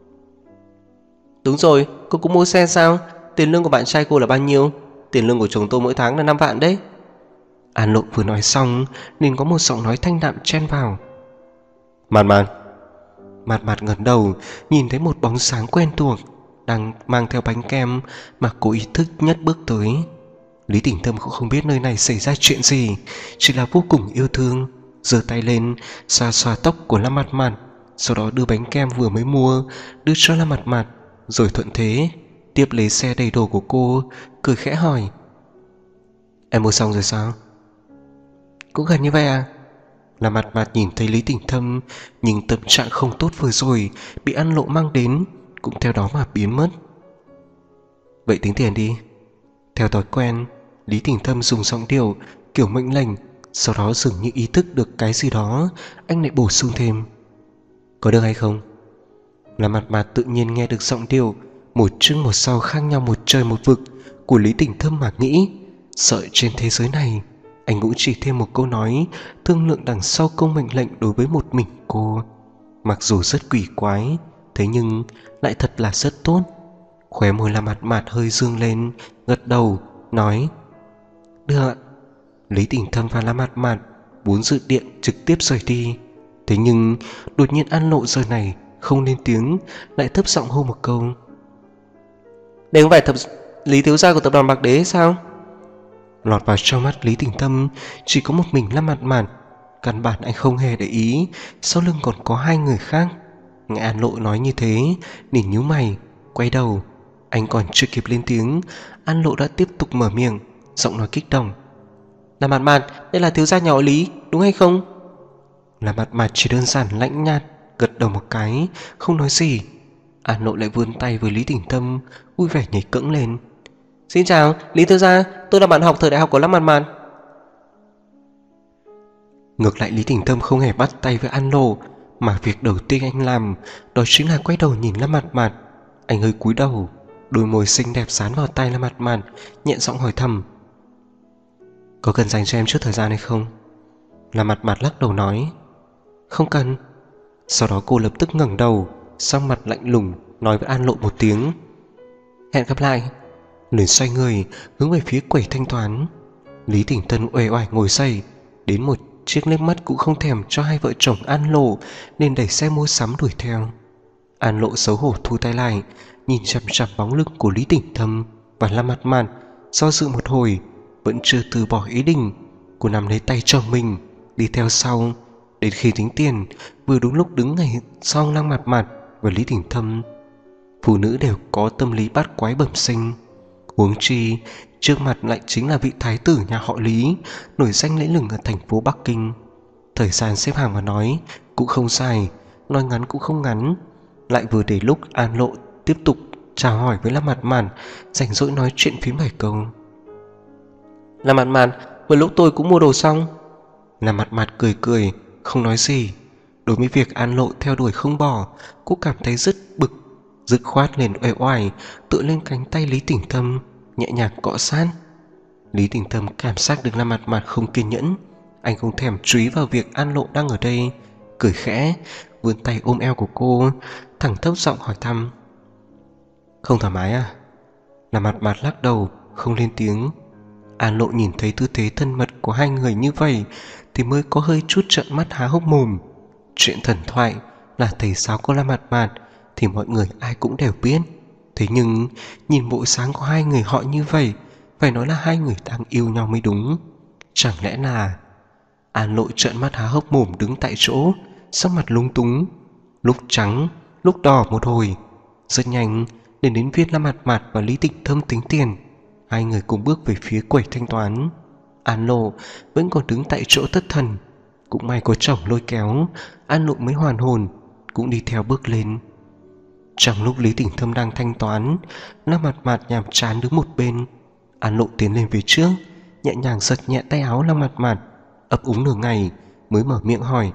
Đúng rồi, cô cũng mua xe sao? Tiền lương của bạn trai cô là bao nhiêu? Tiền lương của chồng tôi mỗi tháng là 5 vạn đấy. An Lộ vừa nói xong nên có một giọng nói thanh đạm chen vào: Mạt Mạt. Mạt Mạt ngẩng đầu nhìn thấy một bóng sáng quen thuộc đang mang theo bánh kem mà cô ý thức nhất bước tới. Lý Tỉnh Tâm cũng không biết nơi này xảy ra chuyện gì, chỉ là vô cùng yêu thương, giơ tay lên xoa xoa tóc của La Mạt Mạt, sau đó đưa bánh kem vừa mới mua đưa cho La Mạt Mạt, rồi thuận thế tiếp lấy xe đầy đồ của cô, cười khẽ hỏi: Em mua xong rồi sao? Cũng gần như vậy à? La Mạt Mạt nhìn thấy Lý Tỉnh Thâm, nhưng tâm trạng không tốt vừa rồi bị An Lộ mang đến cũng theo đó mà biến mất. Vậy tính tiền đi. Theo thói quen, Lý Tỉnh Thâm dùng giọng điệu kiểu mệnh lệnh, sau đó dường như ý thức được cái gì đó, anh lại bổ sung thêm: Có được hay không? La Mạt Mạt tự nhiên nghe được giọng điệu một trước một sau khác nhau một trời một vực của Lý Tỉnh Thâm mà nghĩ, sợ trên thế giới này anh cũng chỉ thêm một câu nói thương lượng đằng sau câu mệnh lệnh đối với một mình cô. Mặc dù rất quỷ quái, thế nhưng lại thật là rất tốt. Khóe môi La Mạt Mạt hơi dương lên, gật đầu nói: Được ạ. Lý Tỉnh Thâm và La Mạt Mạt muốn dự điện trực tiếp rời đi. Thế nhưng đột nhiên An Lộ giờ này không lên tiếng, lại thấp giọng hô một câu: Đây không phải Lý thiếu gia của tập đoàn Bạc Đế sao? Lọt vào trong mắt Lý Tỉnh Thâm chỉ có một mình La Mạt Mạt. Căn bản anh không hề để ý sau lưng còn có 2 người khác. Nghe An Lộ nói như thế liền nhíu mày, quay đầu. Anh còn chưa kịp lên tiếng, An Lộ đã tiếp tục mở miệng, giọng nói kích động: La Mạt Mạt, đây là thiếu gia nhà họ Lý, đúng hay không? La Mạt Mạt chỉ đơn giản lãnh nhạt gật đầu một cái, không nói gì. An Lộ lại vươn tay với Lý Tỉnh Thâm, vui vẻ nhảy cẫng lên: Xin chào, Lý thiếu gia, tôi là bạn học thời đại học của La Mạt Mạt. Ngược lại Lý Tỉnh Thâm không hề bắt tay với An Lộ, mà việc đầu tiên anh làm đó chính là quay đầu nhìn La Mạt Mạt. Anh hơi cúi đầu, đôi môi xinh đẹp dán vào tay La Mạt Mạt, nhẹ giọng hỏi thầm: Có cần dành cho em chút thời gian hay không? La Mạt Mạt lắc đầu nói: Không cần. Sau đó cô lập tức ngẩng đầu, sắc mặt lạnh lùng nói với An Lộ một tiếng: Hẹn gặp lại. Liền xoay người hướng về phía quầy thanh toán. Lý Tỉnh Tân uể oải ngồi dậy, đến một chiếc liếc mắt cũng không thèm cho 2 vợ chồng An Lộ, nên đẩy xe mua sắm đuổi theo. An Lộ xấu hổ thu tay lại, nhìn chằm chằm bóng lưng của Lý Tỉnh Thâm và La Mạt Mạt, do dự một hồi vẫn chưa từ bỏ ý định. Cô nắm lấy tay chồng mình, đi theo sau. Đến khi tính tiền, vừa đúng lúc đứng ngay sau Lăng Mặt Mặt và Lý Tỉnh Thâm. Phụ nữ đều có tâm lý bắt quái bẩm sinh, huống chi trước mặt lại chính là vị thái tử nhà họ Lý, nổi danh lẫy lừng ở thành phố Bắc Kinh. Thời gian xếp hàng mà nói cũng không dài, nói ngắn cũng không ngắn. Lại vừa để lúc An Lộ tiếp tục chào hỏi với Lâm Mạt Mạt, rảnh rỗi nói chuyện phím vài câu. Lâm Mạt Mạt, vừa lúc tôi cũng mua đồ xong. Lâm Mạt Mạt cười cười, không nói gì. Đối với việc An Lộ theo đuổi không bỏ, cô cảm thấy rất bực, dứt khoát liền uể oải tựa lên cánh tay Lý Tỉnh Thâm, nhẹ nhàng cọ sát. Lý Tỉnh Thâm cảm giác được Lâm Mạt Mạt không kiên nhẫn, anh không thèm chú ý vào việc An Lộ đang ở đây, cười khẽ vươn tay ôm eo của cô, thẳng thấp giọng hỏi thăm. Không thoải mái à? Lâm Mạt Mạt lắc đầu, không lên tiếng. An Lộ nhìn thấy tư thế thân mật của hai người như vậy thì mới có hơi chút trợn mắt há hốc mồm. Chuyện thần thoại là thầy giáo của Lâm Mạt Mạt thì mọi người ai cũng đều biết. Thế nhưng nhìn bộ sáng của hai người họ như vậy, phải nói là hai người đang yêu nhau mới đúng. Chẳng lẽ là... An Lộ trợn mắt há hốc mồm đứng tại chỗ, sắc mặt lúng túng, lúc trắng lúc đỏ một hồi. Rất nhanh đến viên Lâm Mạt Mạt và Lý Tỉnh Thâm tính tiền, hai người cùng bước về phía quầy thanh toán. An Lộ vẫn còn đứng tại chỗ thất thần. Cũng may có chồng lôi kéo, An Lộ mới hoàn hồn, cũng đi theo bước lên. Trong lúc Lý Tỉnh Thâm đang thanh toán, Lâm Mạt Mạt nhàm chán đứng một bên. An Lộ tiến lên phía trước, nhẹ nhàng giật nhẹ tay áo Lâm Mạt Mạt, ấp úng nửa ngày mới mở miệng hỏi.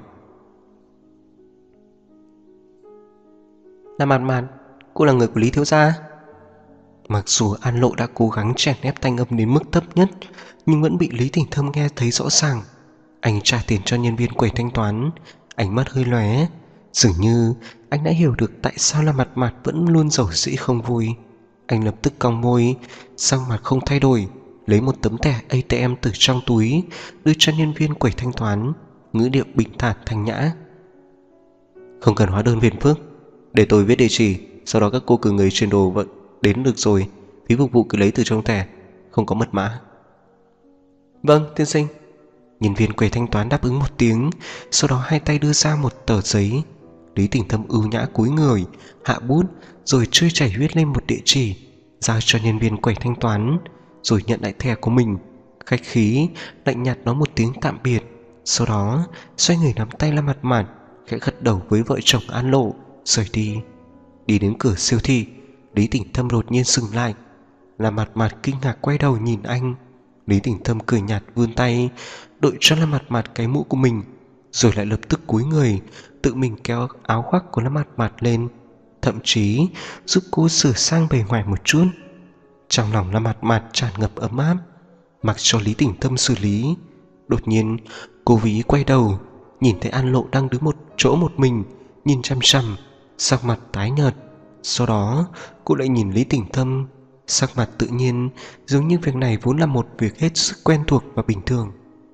Lâm Mạt Mạt, cô là người của Lý thiếu gia? Mặc dù An Lộ đã cố gắng chèn ép thanh âm đến mức thấp nhất, nhưng vẫn bị Lý Tỉnh Thâm nghe thấy rõ ràng. Anh trả tiền cho nhân viên quầy thanh toán, ánh mắt hơi lóe, dường như anh đã hiểu được tại sao Lâm Mạt Mạt vẫn luôn rầu rĩ không vui. Anh lập tức cong môi, sắc mặt không thay đổi, lấy một tấm thẻ ATM từ trong túi đưa cho nhân viên quầy thanh toán, ngữ điệu bình thản thanh nhã. Không cần hóa đơn phiền phức, để tôi viết địa chỉ, sau đó các cô cử người chuyển đồ vận đến được rồi, phí phục vụ cứ lấy từ trong thẻ, không có mật mã. Vâng, tiên sinh. Nhân viên quầy thanh toán đáp ứng một tiếng, sau đó hai tay đưa ra một tờ giấy. Lý Tỉnh Thâm ưu nhã cúi người, hạ bút rồi trôi chảy viết lên một địa chỉ, giao cho nhân viên quầy thanh toán, rồi nhận lại thẻ của mình, khách khí lạnh nhạt nói một tiếng tạm biệt. Sau đó xoay người nắm tay Lâm Mạt Mạt, khẽ gật đầu với vợ chồng An Lộ rời đi. Đi đến cửa siêu thị, Lý Tỉnh Thâm đột nhiên dừng lại. Lâm Mạt Mạt kinh ngạc quay đầu nhìn anh. Lý Tỉnh Thâm cười nhạt vươn tay đội cho Lâm Mạt Mạt cái mũ của mình, rồi lại lập tức cúi người tự mình kéo áo khoác của Lâm Mạt Mạt lên, thậm chí giúp cô sửa sang bề ngoài một chút. Trong lòng Lâm Mạt Mạt tràn ngập ấm áp, mặc cho Lý Tỉnh Thâm xử lý. Đột nhiên cô Ví quay đầu, nhìn thấy An Lộ đang đứng một chỗ một mình, nhìn chăm chăm, sắc mặt tái nhợt. Sau đó cô lại nhìn Lý Tỉnh Thâm, sắc mặt tự nhiên, giống như việc này vốn là một việc hết sức quen thuộc và bình thường.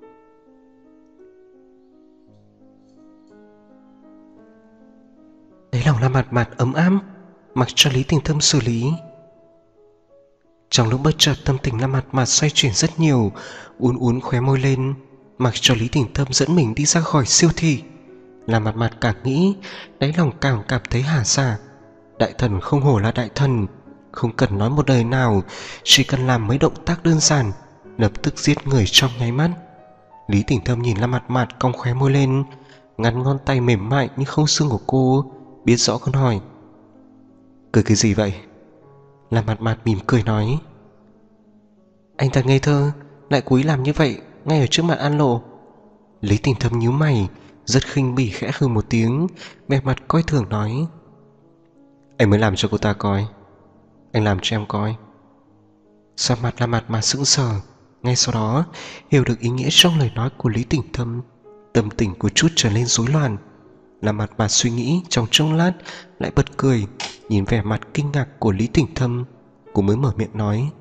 Đấy lòng Lâm Mạt Mạt ấm áp, mặc cho Lý Tỉnh Thâm xử lý. Trong lúc bất chợt tâm tình Lâm Mạt Mạt xoay chuyển rất nhiều, uốn uốn khóe môi lên, mặc cho Lý Tỉnh Thâm dẫn mình đi ra khỏi siêu thị. Lâm Mạt Mạt càng nghĩ, đáy lòng càng cảm thấy hả dạ. Đại thần không hổ là đại thần, không cần nói một lời nào, chỉ cần làm mấy động tác đơn giản, lập tức giết người trong nháy mắt. Lý Tỉnh Thâm nhìn Lâm Mạt Mạt cong khóe môi lên, ngắn ngón tay mềm mại như không xương của cô, biết rõ con hỏi. Cười cái gì vậy? Lâm Mạt Mạt mỉm cười nói. Anh thật ngây thơ, lại cố ý làm như vậy ngay ở trước mặt An Lộ. Lý Tỉnh Thâm nhíu mày, rất khinh bỉ khẽ hừ một tiếng, vẻ mặt coi thường nói. Anh mới làm cho cô ta coi, anh làm cho em coi. Sắc mặt Lâm Mạt Mạt sững sờ, ngay sau đó hiểu được ý nghĩa trong lời nói của Lý Tỉnh Thâm, tâm tình của chút trở nên rối loạn. Lâm Mạt Mạt suy nghĩ trong chốc lát, lại bật cười, nhìn vẻ mặt kinh ngạc của Lý Tỉnh Thâm, cô mới mở miệng nói.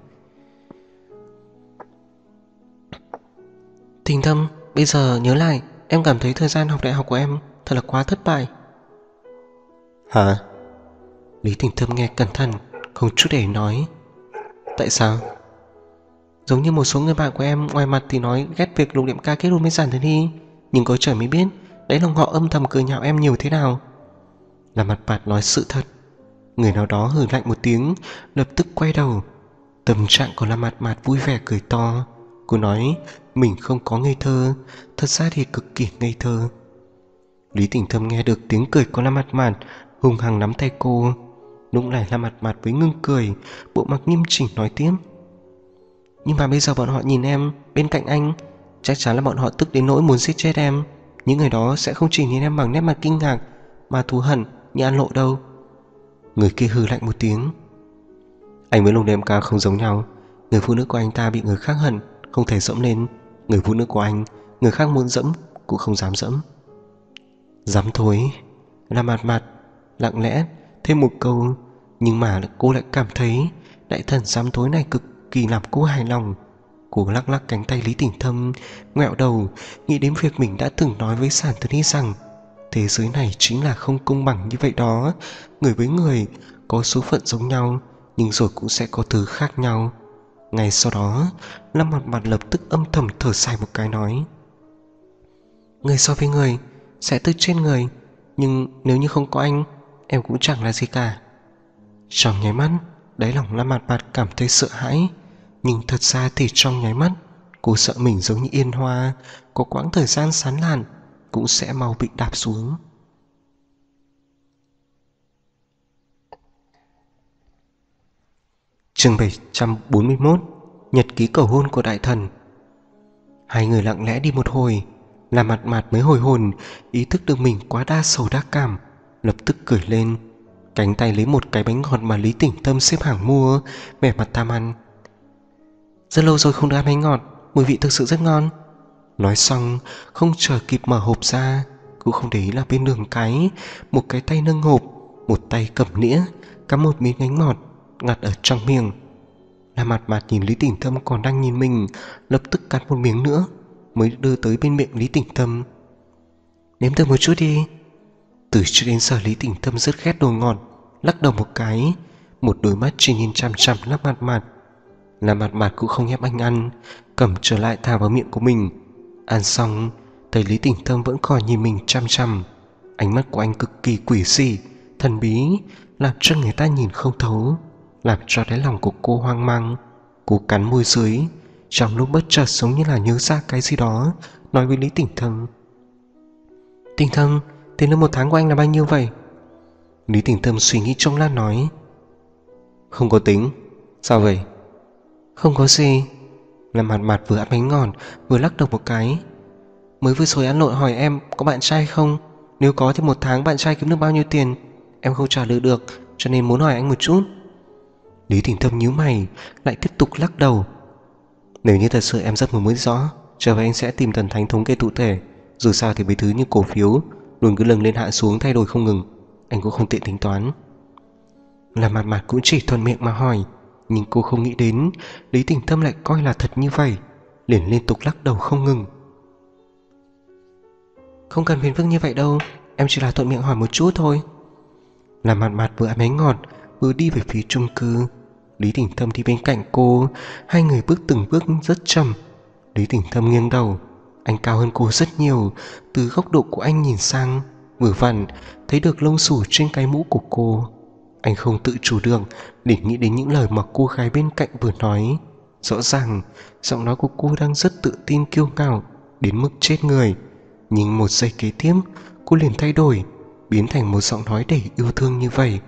Tỉnh Thâm, bây giờ nhớ lại, em cảm thấy thời gian học đại học của em thật là quá thất bại. Hả? Lý Tỉnh Thâm nghe cẩn thận, không chút để nói. Tại sao? Giống như một số người bạn của em ngoài mặt thì nói ghét việc Lục Niệm Ca kết hôn với Giản Thần Hy, nhưng có trời mới biết đấy lòng họ âm thầm cười nhạo em nhiều thế nào. Là Mặt Mặt nói sự thật. Người nào đó hừ lạnh một tiếng, lập tức quay đầu. Tâm trạng của La Mặt Mặt vui vẻ cười to. Cô nói mình không có ngây thơ, thật ra thì cực kỳ ngây thơ. Lý Tỉnh Thâm nghe được tiếng cười của La Mặt Mặt, hung hăng nắm tay cô. Lúc này La Mặt Mặt với ngưng cười, bộ mặt nghiêm chỉnh nói tiếp. Nhưng mà bây giờ bọn họ nhìn em bên cạnh anh, chắc chắn là bọn họ tức đến nỗi muốn giết chết em. Những người đó sẽ không chỉ nhìn em bằng nét mặt kinh ngạc mà thù hận như An Lộ đâu. Người kia hừ lạnh một tiếng. Anh với Lục Đêm Ca không giống nhau. Người phụ nữ của anh ta bị người khác hận, không thể dẫm lên. Người phụ nữ của anh, người khác muốn dẫm cũng không dám dẫm. Dám thôi. La Mặt Mặt lặng lẽ thêm một câu, nhưng mà cô lại cảm thấy đại thần dám thối này cực kỳ làm cô hài lòng. Cô lắc lắc cánh tay Lý Tỉnh Thâm, ngoẹo đầu, nghĩ đến việc mình đã từng nói với Sản Tấn Hy rằng thế giới này chính là không công bằng như vậy đó. Người với người có số phận giống nhau, nhưng rồi cũng sẽ có thứ khác nhau. Ngay sau đó, Lâm Mặt Mặt lập tức âm thầm thở dài một cái nói: người so với người sẽ tức trên người, nhưng nếu như không có anh, em cũng chẳng là gì cả. Trong nháy mắt, đáy lòng Lâm Mặt Mặt cảm thấy sợ hãi. Nhưng thật ra thì trong nháy mắt, cô sợ mình giống như yên hoa, có quãng thời gian sán lạn cũng sẽ mau bị đạp xuống. Chương 741: Nhật ký cầu hôn của đại thần. Hai người lặng lẽ đi một hồi, là Mặt Mặt mới hồi hồn, ý thức được mình quá đa sầu đa cảm, lập tức cười lên, cánh tay lấy một cái bánh ngọt mà Lý Tỉnh Tâm xếp hàng mua, vẻ mặt tham ăn. Rất lâu rồi không được ăn bánh ngọt, mùi vị thực sự rất ngon. Nói xong, không chờ kịp mở hộp ra, cũng không để ý là bên đường cái, một cái tay nâng hộp, một tay cầm nĩa, cắm một miếng bánh ngọt ngặt ở trong miệng. La Mặt Mặt nhìn Lý Tỉnh Tâm còn đang nhìn mình, lập tức cắn một miếng nữa, mới đưa tới bên miệng Lý Tỉnh Tâm. Nếm thử một chút đi. Từ trước đến giờ Lý Tỉnh Tâm rất ghét đồ ngọt, lắc đầu một cái, một đôi mắt chỉ nhìn chằm chằm La Mặt Mặt. La Mặt Mặt cũng không ép anh ăn, cầm trở lại thả vào miệng của mình. Ăn xong, thấy Lý Tỉnh Tâm vẫn còn nhìn mình chăm chăm. Ánh mắt của anh cực kỳ quỷ dị, thần bí, làm cho người ta nhìn không thấu, làm cho đáy lòng của cô hoang mang. Cô cắn môi dưới, trong lúc bất chợt giống như là nhớ ra cái gì đó, nói với Lý Tỉnh Thâm: Tỉnh Thâm, tiền lương một tháng của anh là bao nhiêu vậy? Lý Tỉnh Thâm suy nghĩ trong lát nói: không có tính. Sao vậy? Không có gì. Làm Mặt Mặt vừa ăn bánh ngọt vừa lắc đầu một cái. Mới vừa rồi An Lội hỏi em có bạn trai không, nếu có thì một tháng bạn trai kiếm được bao nhiêu tiền. Em không trả lời được, cho nên muốn hỏi anh một chút. Lý Tỉnh Thâm nhíu mày, lại tiếp tục lắc đầu. Nếu như thật sự em rất muốn rõ, trở về anh sẽ tìm thần thánh thống kê cụ thể. Dù sao thì mấy thứ như cổ phiếu luôn cứ lâng lên hạ xuống thay đổi không ngừng, anh cũng không tiện tính toán. Là Mặt Mặt cũng chỉ thuận miệng mà hỏi, nhưng cô không nghĩ đến Lý Tỉnh Thâm lại coi là thật như vậy, liền liên tục lắc đầu không ngừng. Không cần phiền phức như vậy đâu, em chỉ là thuận miệng hỏi một chút thôi. Là Mặt Mặt vừa ăn bánh ngọt vừa đi về phía chung cư. Lý Tỉnh Thâm đi bên cạnh cô, hai người bước từng bước rất chậm. Lý Tỉnh Thâm nghiêng đầu, anh cao hơn cô rất nhiều, từ góc độ của anh nhìn sang, vừa vặn thấy được lông xù trên cái mũ của cô. Anh không tự chủ được để nghĩ đến những lời mà cô gái bên cạnh vừa nói. Rõ ràng giọng nói của cô đang rất tự tin kiêu ngạo đến mức chết người, nhưng một giây kế tiếp cô liền thay đổi, biến thành một giọng nói đầy yêu thương như vậy.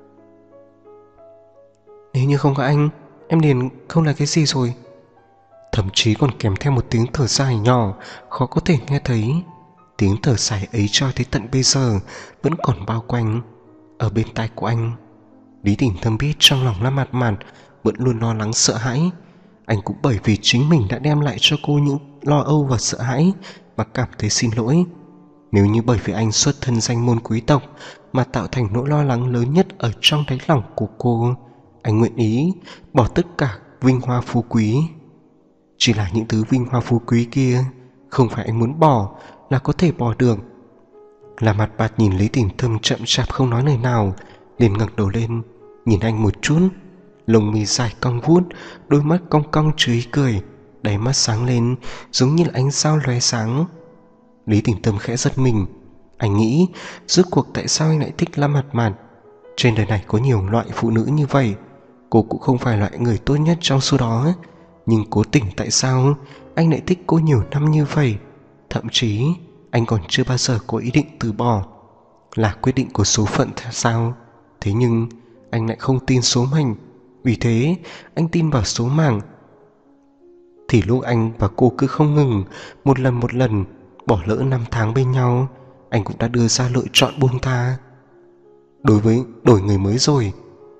Nếu như không có anh, em liền không là cái gì rồi. Thậm chí còn kèm theo một tiếng thở dài nhỏ, khó có thể nghe thấy. Tiếng thở dài ấy cho tới tận bây giờ vẫn còn bao quanh ở bên tai của anh. Lý Tỉnh Thâm biết trong lòng La Mặt Mặt vẫn luôn lo lắng sợ hãi. Anh cũng bởi vì chính mình đã đem lại cho cô những lo âu và sợ hãi mà cảm thấy xin lỗi. Nếu như bởi vì anh xuất thân danh môn quý tộc mà tạo thành nỗi lo lắng lớn nhất ở trong đáy lòng của cô, anh nguyện ý bỏ tất cả vinh hoa phú quý. Chỉ là những thứ vinh hoa phú quý kia không phải anh muốn bỏ là có thể bỏ được. La Mặt Mặt nhìn Lý Tỉnh Thâm chậm chạp không nói lời nào, liền ngẩng đầu lên nhìn anh một chút. Lông mi dài cong vút, đôi mắt cong cong chú ý cười, đáy mắt sáng lên giống như là ánh sao lóe sáng. Lý Tỉnh Tâm khẽ giật mình. Anh nghĩ rốt cuộc tại sao anh lại thích Lâm Mạt Mạt. Trên đời này có nhiều loại phụ nữ như vậy, cô cũng không phải loại người tốt nhất trong số đó. Nhưng cố tình tại sao anh lại thích cô nhiều năm như vậy. Thậm chí anh còn chưa bao giờ có ý định từ bỏ. Là quyết định của số phận sao? Thế nhưng anh lại không tin số mệnh. Vì thế anh tin vào số mạng. Thì lúc anh và cô cứ không ngừng một lần bỏ lỡ 5 tháng bên nhau, anh cũng đã đưa ra lựa chọn buông tha. Đối với đổi người mới rồi.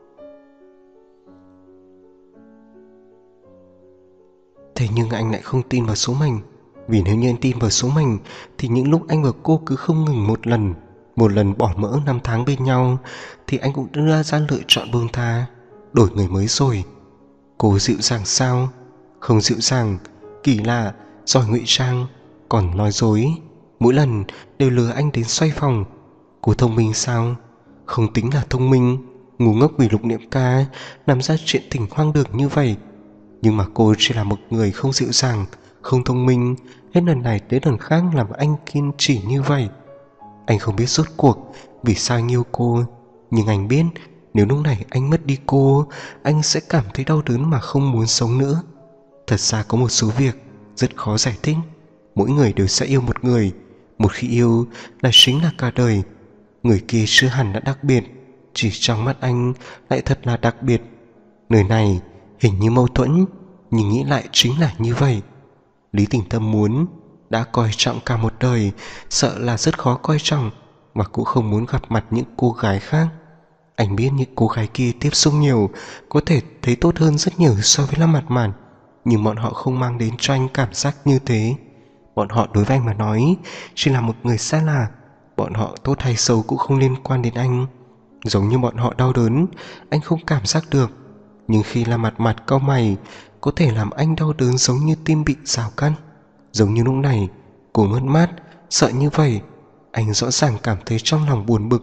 Thế nhưng anh lại không tin vào số mệnh. Vì nếu như anh tin vào số mệnh thì những lúc anh và cô cứ không ngừng một lần bỏ mỡ 5 tháng bên nhau, thì anh cũng đưa ra lựa chọn buông tha, đổi người mới rồi. Cô dịu dàng sao? Không dịu dàng, kỳ lạ, giỏi ngụy trang, còn nói dối, mỗi lần đều lừa anh đến xoay vòng. Cô thông minh sao? Không tính là thông minh, ngu ngốc vì Lục Niệm Ca làm ra chuyện tình hoang đường như vậy. Nhưng mà cô chỉ là một người không dịu dàng, không thông minh, hết lần này đến lần khác làm anh kiên trì như vậy. Anh không biết rốt cuộc vì sao anh yêu cô, nhưng anh biết nếu lúc này anh mất đi cô, anh sẽ cảm thấy đau đớn mà không muốn sống nữa. Thật ra có một số việc rất khó giải thích. Mỗi người đều sẽ yêu một người, một khi yêu là chính là cả đời. Người kia chưa hẳn đã đặc biệt, chỉ trong mắt anh lại thật là đặc biệt. Nơi này hình như mâu thuẫn, nhưng nghĩ lại chính là như vậy. Lý Tỉnh Tâm muốn đã coi trọng cả một đời, sợ là rất khó coi trọng, và cũng không muốn gặp mặt những cô gái khác. Anh biết những cô gái kia tiếp xúc nhiều, có thể thấy tốt hơn rất nhiều so với Lâm Mạt Mạt, nhưng bọn họ không mang đến cho anh cảm giác như thế. Bọn họ đối với anh mà nói chỉ là một người xa lạ. Bọn họ tốt hay xấu cũng không liên quan đến anh. Giống như bọn họ đau đớn, anh không cảm giác được, nhưng khi Lâm Mạt Mạt cau mày, có thể làm anh đau đớn giống như tim bị rào cắt. Giống như lúc này cô mất mát, sợ như vậy, anh rõ ràng cảm thấy trong lòng buồn bực.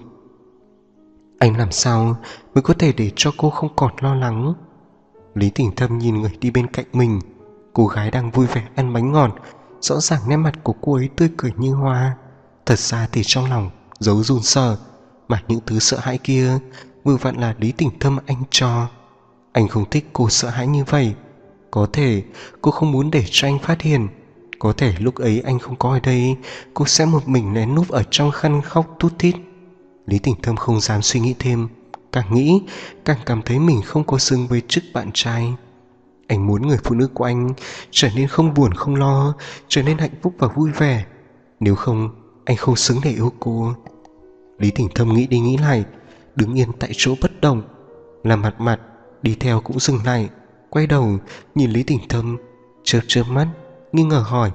Anh làm sao mới có thể để cho cô không còn lo lắng? Lý Tỉnh Thâm nhìn người đi bên cạnh mình. Cô gái đang vui vẻ ăn bánh ngọt, rõ ràng nét mặt của cô ấy tươi cười như hoa. Thật ra thì trong lòng giấu run sợ, mà những thứ sợ hãi kia vừa vặn là Lý Tỉnh Thâm anh cho. Anh không thích cô sợ hãi như vậy. Có thể cô không muốn để cho anh phát hiện. Có thể lúc ấy anh không có ở đây, cô sẽ một mình lén núp ở trong khăn khóc tút thít. Lý Tỉnh Thâm không dám suy nghĩ thêm. Càng nghĩ càng cảm thấy mình không có xứng với chức bạn trai. Anh muốn người phụ nữ của anh trở nên không buồn không lo, trở nên hạnh phúc và vui vẻ. Nếu không, anh không xứng để yêu cô. Lý Tỉnh Thâm nghĩ đi nghĩ lại, đứng yên tại chỗ bất động. Làm Mạt Mạt đi theo cũng dừng lại, quay đầu nhìn Lý Tỉnh Thâm, chớp chớp mắt, nghi ngờ hỏi: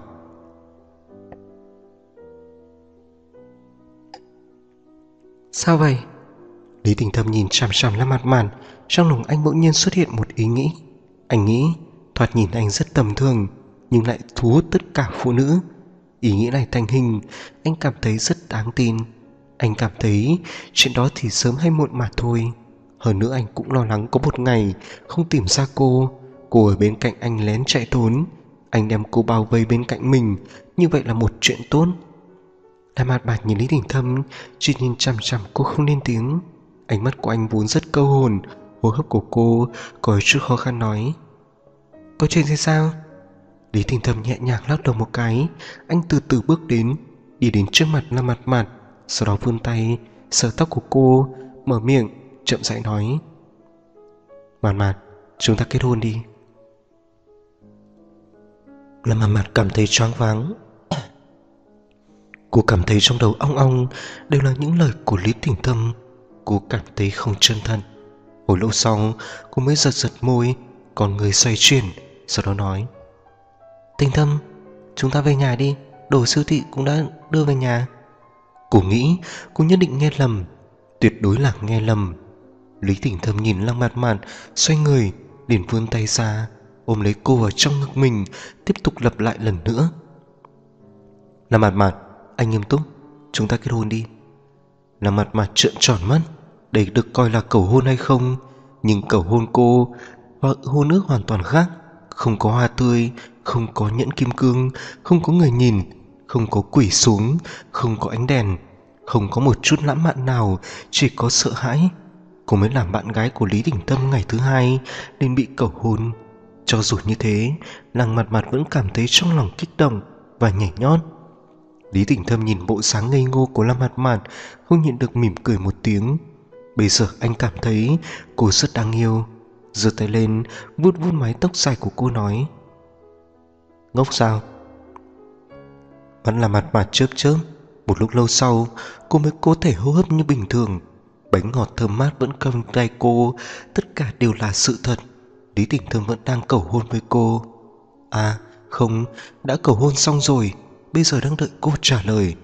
sao vậy? Lý Tỉnh Thâm nhìn chằm chằm Lâm Mạt Mạt, trong lòng anh bỗng nhiên xuất hiện một ý nghĩ. Anh nghĩ thoạt nhìn anh rất tầm thường, nhưng lại thu hút tất cả phụ nữ. Ý nghĩ này thành hình, anh cảm thấy rất đáng tin. Anh cảm thấy chuyện đó thì sớm hay muộn mà thôi. Hơn nữa anh cũng lo lắng có một ngày không tìm ra cô ở bên cạnh anh lén chạy trốn, anh đem cô bao vây bên cạnh mình, như vậy là một chuyện tốt. Lâm Mạt Mạt nhìn Lý Tỉnh Thâm, chỉ nhìn chằm chằm cô không lên tiếng. Ánh mắt của anh vốn rất câu hồn. Hô hấp của cô có chút khó khăn nói: có chuyện gì sao? Lý Tỉnh Thâm nhẹ nhàng lắc đầu một cái. Anh từ từ bước đến, đi đến trước mặt Lâm Mạt Mạt, sau đó vươn tay sờ tóc của cô, mở miệng chậm rãi nói: Mạt Mạt, chúng ta kết hôn đi. Lâm Mạt Mạt cảm thấy choáng váng. Cô cảm thấy trong đầu ong ong đều là những lời của Lý Tỉnh Thâm. Cô cảm thấy không chân thật. Hồi lâu sau cô mới giật giật môi, còn người xoay chuyển, sau đó nói: Tỉnh Thâm, chúng ta về nhà đi, đồ siêu thị cũng đã đưa về nhà. Cô nghĩ cô nhất định nghe lầm, tuyệt đối là nghe lầm. Lý Tỉnh Thâm nhìn Lâm Mạt Mạt, xoay người liền vươn tay ra ôm lấy cô ở trong ngực mình, tiếp tục lặp lại lần nữa: Lâm Mạt Mạt, anh nghiêm túc, chúng ta kết hôn đi. Lâm Mạt Mạt trợn tròn mắt. Đây được coi là cầu hôn hay không? Nhưng cầu hôn cô và hôn ước hoàn toàn khác. Không có hoa tươi, không có nhẫn kim cương, không có người nhìn, Không có quỷ xuống, không có ánh đèn, không có một chút lãng mạn nào, chỉ có sợ hãi. Cô mới làm bạn gái của Lý Đình Tâm ngày thứ hai nên bị cầu hôn. Cho dù như thế, Lăng Mặt Mặt vẫn cảm thấy trong lòng kích động và nhảy nhót. Lý Đình Thâm nhìn bộ sáng ngây ngô của Lăng Mặt Mặt, không nhịn được mỉm cười một tiếng. Bây giờ anh cảm thấy cô rất đáng yêu. Giơ tay lên vuốt vuốt mái tóc dài của cô nói: ngốc sao? Mắt Lăng Mặt Mặt chớp chớp. Một lúc lâu sau, cô mới có thể hô hấp như bình thường. Bánh ngọt thơm mát vẫn cầm tay cô. Tất cả đều là sự thật. Lý Đình Thâm vẫn đang cầu hôn với cô. À không, đã cầu hôn xong rồi, bây giờ đang đợi cô trả lời.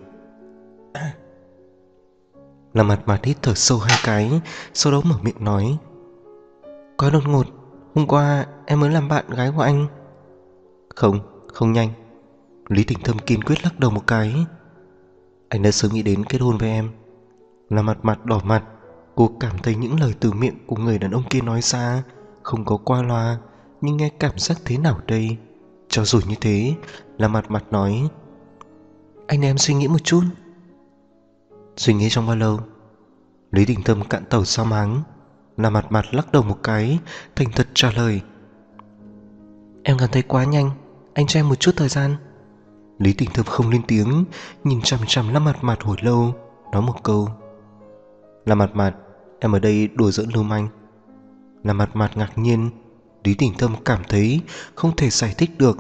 Lăng Mặt Mặt hít thở sâu 2 cái, sau đó mở miệng nói: quá đột ngột, hôm qua em mới làm bạn gái của anh. Không nhanh. Lý Đình Thâm kiên quyết lắc đầu một cái. Anh đã sớm nghĩ đến kết hôn với em. Lăng Mặt Mặt đỏ mặt. Cô cảm thấy những lời từ miệng của người đàn ông kia nói ra không có qua loa, nhưng nghe cảm giác thế nào đây? Cho dù như thế, Lăng Mặt Mặt nói: anh để em suy nghĩ một chút. Suy nghĩ trong bao lâu? Lý Đình Tâm cạn tàu sao máng. Lăng Mặt Mặt lắc đầu một cái, thành thật trả lời: em cảm thấy quá nhanh, anh cho em một chút thời gian. Lý Đình Tâm không lên tiếng, nhìn chằm chằm Lăng Mặt Mặt hồi lâu, nói một câu: Lăng Mặt Mặt, em ở đây đùa giỡn lưu manh. Lăng Mặt Mặt ngạc nhiên. Lý Đình Tâm cảm thấy không thể giải thích được.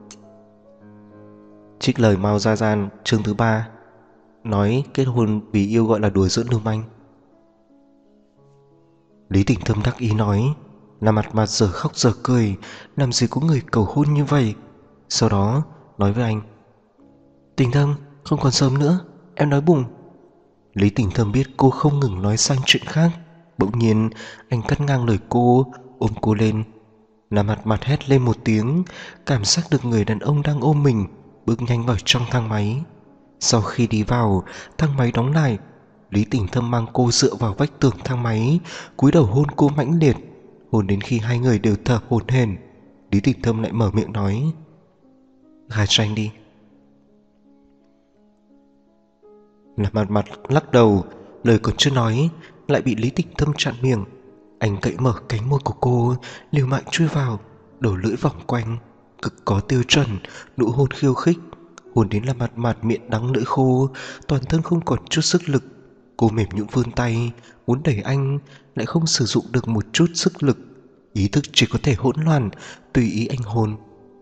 Trích lời Mao Gia Gian chương thứ 3, nói kết hôn vì yêu gọi là đùa giỡn lưu manh. Lý Đình Tâm đắc ý nói. Lăng Mặt Mặt giờ khóc giờ cười, làm gì có người cầu hôn như vậy. Sau đó nói với anh: Đình Thâm, không còn sớm nữa, em đói bụng. Lý Đình Thâm biết cô không ngừng nói sang chuyện khác. Bỗng nhiên anh cắt ngang lời cô, ôm cô lên. Lăng Mặt Mặt hét lên một tiếng, cảm giác được người đàn ông đang ôm mình, bước nhanh vào trong thang máy. Sau khi đi vào, thang máy đóng lại. Lý Đình Thâm mang cô dựa vào vách tường thang máy, cúi đầu hôn cô mãnh liệt, hôn đến khi hai người đều thở hổn hển. Lý Đình Thâm lại mở miệng nói: gả cho anh đi. Lăng Mặt Mặt lắc đầu, lời còn chưa nói lại bị Lý Đình Thâm chặn miệng. Anh cậy mở cánh môi của cô, liều mạng chui vào, đầu lưỡi vòng quanh, cực có tiêu chuẩn, nụ hôn khiêu khích, hôn đến Lăng Mặt Mặt miệng đắng lưỡi khô, toàn thân không còn chút sức lực. Cô mềm nhũn vươn tay muốn đẩy anh, lại không sử dụng được một chút sức lực, ý thức chỉ có thể hỗn loạn, tùy ý anh hôn.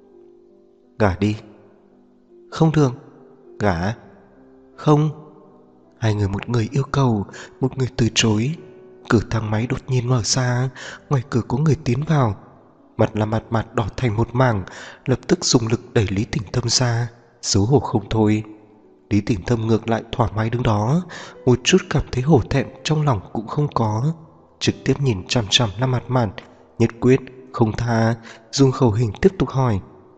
Gả đi. Không được. Gả. Không. Hai người, một người yêu cầu, một người từ chối. Cửa thang máy đột nhiên mở ra, ngoài cửa có người tiến vào. Mặt là Mặt Mặt đỏ thành một mảng, lập tức dùng lực đẩy Lý Đình Thâm ra, xấu hổ không thôi. Lý Đình Thâm ngược lại thoải mái đứng đó, một chút cảm thấy hổ thẹn trong lòng cũng không có, trực tiếp nhìn chằm chằm Lăng Mặt Mặt, nhất quyết không tha, dùng khẩu hình tiếp tục hỏi: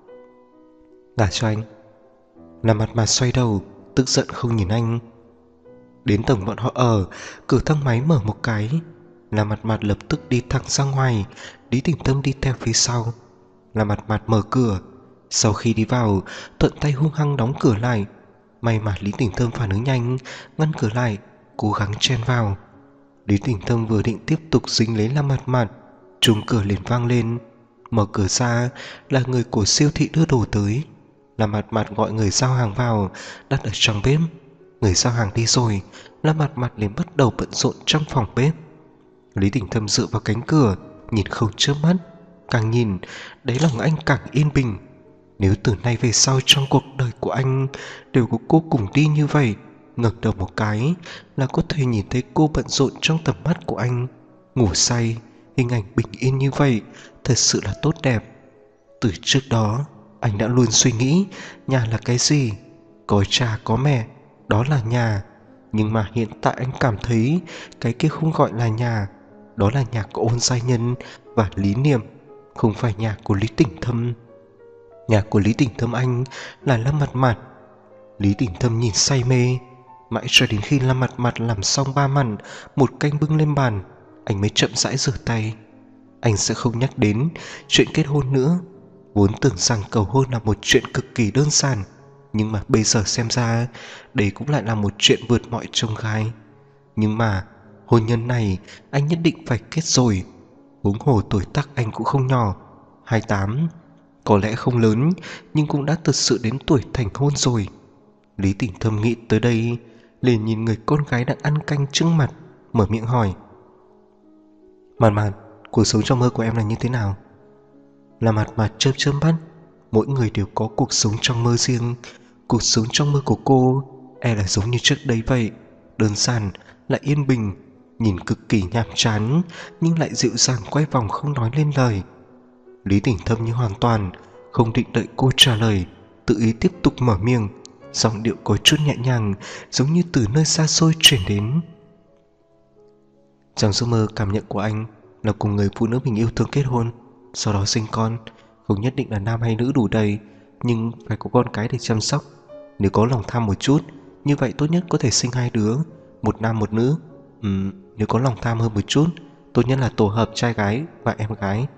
gả cho anh. Lăng Mặt Mặt xoay đầu, tức giận không nhìn anh. Đến tầng bọn họ ở, cửa thang máy mở một cái, Lăng Mặt Mặt lập tức đi thẳng ra ngoài. Lý Đình Tâm đi theo phía sau. Lăng Mặt Mặt mở cửa, sau khi đi vào, thuận tay hung hăng đóng cửa lại. May mà Lý Đình Tâm phản ứng nhanh, ngăn cửa lại, cố gắng chen vào. Lý Đình Tâm vừa định tiếp tục dính lấy Lăng Mặt Mặt, chuông cửa liền vang lên. Mở cửa ra là người của siêu thị đưa đồ tới. Lăng Mặt Mặt gọi người giao hàng vào, đặt ở trong bếp. Người giao hàng đi rồi, Lăng Mặt Mặt liền bắt đầu bận rộn trong phòng bếp. Lý Đình Thâm dựa vào cánh cửa, nhìn không chớp mắt. Càng nhìn, đáy lòng anh càng yên bình. Nếu từ nay về sau trong cuộc đời của anh đều có cô cùng đi như vậy, ngẩng đầu một cái là có thể nhìn thấy cô bận rộn trong tầm mắt của anh, ngủ say, hình ảnh bình yên như vậy, thật sự là tốt đẹp. Từ trước đó, anh đã luôn suy nghĩ nhà là cái gì. Có cha có mẹ, đó là nhà. Nhưng mà hiện tại anh cảm thấy cái kia không gọi là nhà. Đó là nhà của Ôn Giai Nhân và Lý Niệm, không phải nhà của Lý Đình Thâm. Nhà của Lý Đình Thâm anh là Lăng Mặt Mặt. Lý Đình Thâm nhìn say mê, mãi cho đến khi Lăng Mặt Mặt làm xong 3 mặn, một canh bưng lên bàn, anh mới chậm rãi rửa tay. Anh sẽ không nhắc đến chuyện kết hôn nữa. Vốn tưởng rằng cầu hôn là một chuyện cực kỳ đơn giản, Nhưng mà bây giờ xem ra đây cũng lại là một chuyện vượt mọi chông gai. Nhưng mà hôn nhân này anh nhất định phải kết rồi. Huống hồ tuổi tác anh cũng không nhỏ, 28. Có lẽ không lớn, nhưng cũng đã thật sự đến tuổi thành hôn rồi. Lý Tỉnh Thâm nghĩ tới đây, liền nhìn người con gái đang ăn canh trước mặt, mở miệng hỏi: Mạt Mạt, cuộc sống trong mơ của em là như thế nào? Là Mạt Mạt chớp chớp mắt. Mỗi người đều có cuộc sống trong mơ riêng. Cuộc sống trong mơ của cô là giống như trước đấy vậy, đơn giản lại yên bình, nhìn cực kỳ nhàm chán, nhưng lại dịu dàng quay vòng không nói lên lời. Lý Tỉnh Thâm như hoàn toàn không định đợi cô trả lời, tự ý tiếp tục mở miệng, giọng điệu có chút nhẹ nhàng, giống như từ nơi xa xôi truyền đến. Trong giấc mơ, cảm nhận của anh là cùng người phụ nữ mình yêu thương kết hôn, sau đó sinh con. Không nhất định là nam hay nữ đủ đầy, nhưng phải có con cái để chăm sóc. Nếu có lòng tham một chút, như vậy tốt nhất có thể sinh 2 đứa, một nam một nữ. Nếu có lòng tham hơn một chút, tốt nhất là tổ hợp trai gái và em gái.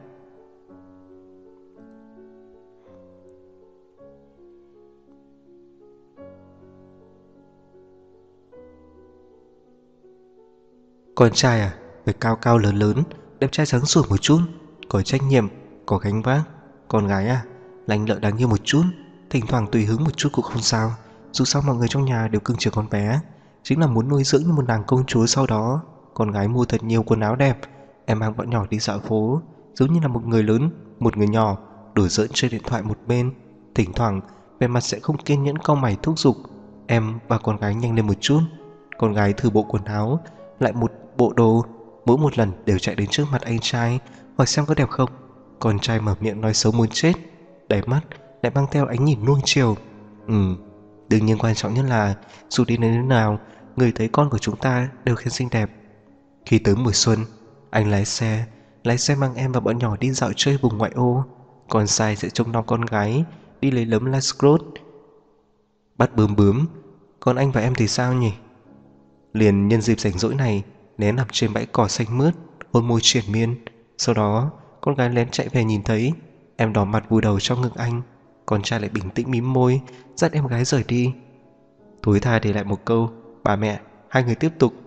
Con trai à, phải cao cao lớn lớn, đẹp trai sáng sủa một chút, có trách nhiệm, có gánh vác. Con gái à, lanh lợi đáng yêu một chút, thỉnh thoảng tùy hứng một chút cũng không sao. Dù sao mọi người trong nhà đều cưng chiều con bé, chính là muốn nuôi dưỡng như một nàng công chúa. Sau đó con gái mua thật nhiều quần áo đẹp, em mang bọn nhỏ đi dạo phố, giống như là một người lớn, một người nhỏ, đùa giỡn chơi điện thoại một bên. Thỉnh thoảng vẻ mặt sẽ không kiên nhẫn cau mày thúc giục em và con gái nhanh lên một chút. Con gái thử bộ quần áo, lại một bộ đồ, mỗi một lần đều chạy đến trước mặt anh trai hỏi xem có đẹp không. Con trai mở miệng nói xấu muốn chết, đáy mắt lại mang theo ánh nhìn nuông chiều. Đương nhiên quan trọng nhất là dù đi đến nơi nào, người thấy con của chúng ta đều khen xinh đẹp. Khi tới mùa xuân, anh lái xe mang em và bọn nhỏ đi dạo chơi vùng ngoại ô. Con trai sẽ trông nom con gái đi lấy nấm Lascrot, bắt bướm bướm. Còn anh và em thì sao nhỉ? Liền nhân dịp rảnh rỗi này, lén nằm trên bãi cỏ xanh mướt, hôn môi triền miên. Sau đó con gái lén chạy về nhìn thấy em đỏ mặt vùi đầu trong ngực anh, con trai lại bình tĩnh mím môi dắt em gái rời đi. Thối tha để lại một câu: bà mẹ, hai người tiếp tục.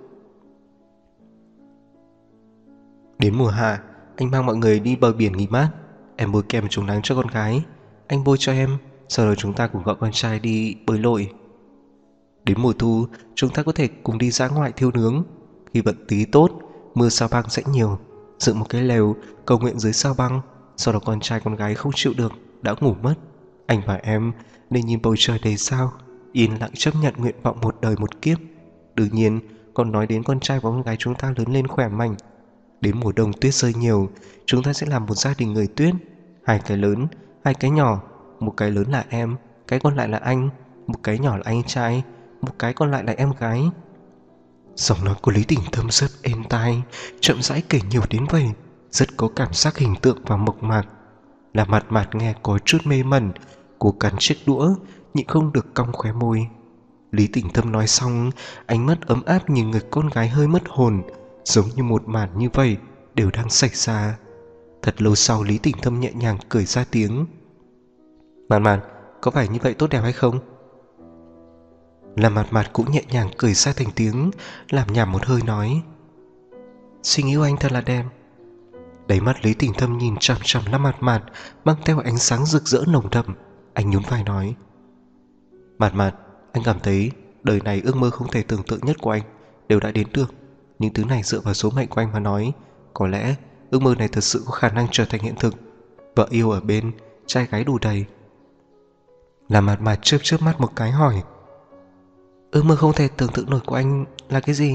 Đến mùa hạ, anh mang mọi người đi bờ biển nghỉ mát. Em bôi kem chống nắng cho con gái, anh bôi cho em. Sau đó chúng ta cùng gọi con trai đi bơi lội. Đến mùa thu, chúng ta có thể cùng đi dã ngoại thiêu nướng. Khi vận tí tốt, mưa sao băng sẽ nhiều, dựng một cái lều cầu nguyện dưới sao băng. Sau đó con trai con gái không chịu được đã ngủ mất. Anh và em nên nhìn bầu trời đầy sao, yên lặng chấp nhận nguyện vọng một đời một kiếp. Đương nhiên còn nói đến con trai và con gái chúng ta lớn lên khỏe mạnh. Đến mùa đông tuyết rơi nhiều, chúng ta sẽ làm một gia đình người tuyết. 2 cái lớn, 2 cái nhỏ. Một cái lớn là em, cái còn lại là anh. Một cái nhỏ là anh trai, một cái còn lại là em gái. Giọng nói của Lý Tỉnh Thâm rất êm tai, chậm rãi kể nhiều đến vậy, rất có cảm giác hình tượng và mộc mạc. Là Mạt Mạt nghe có chút mê mẩn, cô cắn chiếc đũa, nhịn không được cong khóe môi. Lý Tỉnh Thâm nói xong, ánh mắt ấm áp nhìn người con gái hơi mất hồn, giống như một màn như vậy đều đang xảy ra. Thật lâu sau, Lý Tỉnh Thâm nhẹ nhàng cười ra tiếng: Mạt Mạt, có phải như vậy tốt đẹp hay không? Là Mạt Mạt cũng nhẹ nhàng cười ra thành tiếng, làm nhảm một hơi nói: Sinh yêu anh thật là đẹp. Đáy mắt Lý Tỉnh Thâm nhìn chằm chằm Lâm Mạt Mạt, mang theo ánh sáng rực rỡ nồng đậm. Anh nhún vai nói: Mạt Mạt, anh cảm thấy đời này ước mơ không thể tưởng tượng nhất của anh đều đã đến được. Những thứ này dựa vào số mệnh của anh mà nói, có lẽ ước mơ này thật sự có khả năng trở thành hiện thực. Vợ yêu ở bên, trai gái đủ đầy. Là Mạt Mạt chớp chớp mắt một cái hỏi: Ước mơ không thể tưởng tượng nổi của anh là cái gì?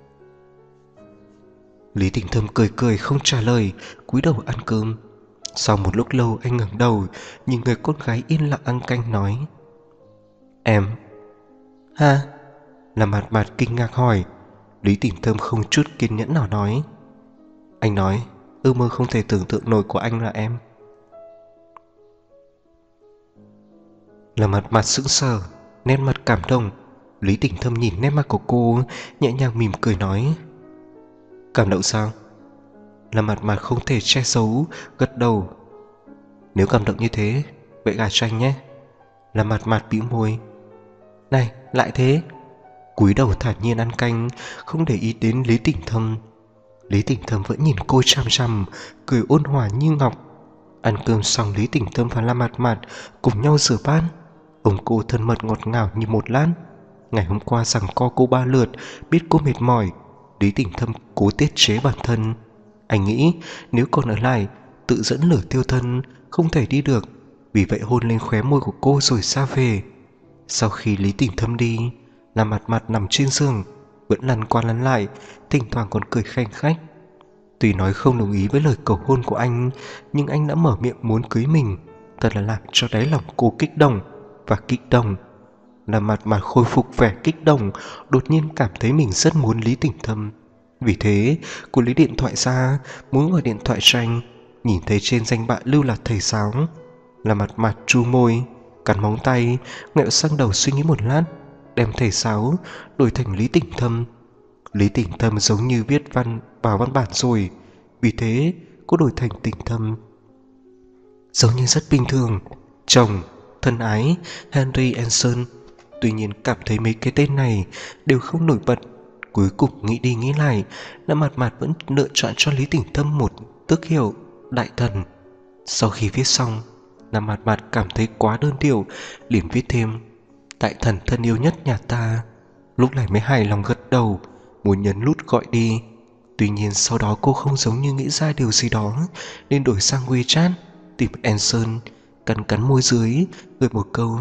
Lý Tỉnh Thâm cười cười không trả lời, cúi đầu ăn cơm. Sau một lúc lâu anh ngẩng đầu nhìn người con gái yên lặng ăn canh nói: Em. Ha? Là Mạt Mạt kinh ngạc hỏi. Lý Tỉnh Thâm không chút kiên nhẫn nào nói: Anh nói ước mơ không thể tưởng tượng nổi của anh là em. Là Mạt Mạt sững sờ, nét mặt cảm động. Lý Tỉnh Thâm nhìn nét mặt của cô, nhẹ nhàng mỉm cười nói: Cảm động sao? Là Mạt Mạt không thể che giấu, gật đầu: Nếu cảm động như thế, vậy gả cho anh nhé. Là Mạt Mạt bĩu môi. Này, lại thế? Cúi đầu thản nhiên ăn canh, không để ý đến Lý Tỉnh Thâm. Lý Tỉnh Thâm vẫn nhìn cô chằm chằm, cười ôn hòa như ngọc. Ăn cơm xong, Lý Tỉnh Thâm và La Mạt Mạt cùng nhau rửa bát. Ôm cô thân mật ngọt ngào như một lát. Ngày hôm qua giằng co cô 3 lượt, biết cô mệt mỏi, Lý Tỉnh Thâm cố tiết chế bản thân. Anh nghĩ nếu còn ở lại, tự dẫn lửa tiêu thân, không thể đi được. Vì vậy hôn lên khóe môi của cô rồi ra về. Sau khi Lý Tỉnh Thâm đi, La Mạt Mạt nằm trên giường, vẫn lăn qua lăn lại, thỉnh thoảng còn cười khanh khách. Tuy nói không đồng ý với lời cầu hôn của anh, nhưng anh đã mở miệng muốn cưới mình, thật là làm cho đáy lòng cô kích động và kích động. La Mạt Mạt khôi phục vẻ kích động, đột nhiên cảm thấy mình rất muốn Lý Tỉnh Thâm. Vì thế cô lấy điện thoại ra, muốn gọi điện thoại cho anh. Nhìn thấy trên danh bạ lưu là thầy giáo. La Mạt Mạt chu môi, cắn móng tay, nghẹo sang đầu suy nghĩ một lát, đem thầy giáo đổi thành Lý Tỉnh Thâm. Lý Tỉnh Thâm giống như viết văn vào văn bản rồi, vì thế cô đổi thành Tỉnh Thâm. Giống như rất bình thường, chồng, thân ái, Henry Anson. Tuy nhiên cảm thấy mấy cái tên này đều không nổi bật. Cuối cùng nghĩ đi nghĩ lại, La Mạt Mạt vẫn lựa chọn cho Lý Tỉnh Thâm một tước hiệu đại thần. Sau khi viết xong, La Mạt Mạt cảm thấy quá đơn điệu, liền viết thêm đại thần thân yêu nhất nhà ta. Lúc này mới hài lòng gật đầu, muốn nhấn nút gọi đi. Tuy nhiên sau đó cô không giống như nghĩ ra điều gì đó, nên đổi sang WeChat tìm Anson, cắn cắn môi dưới, gửi một câu: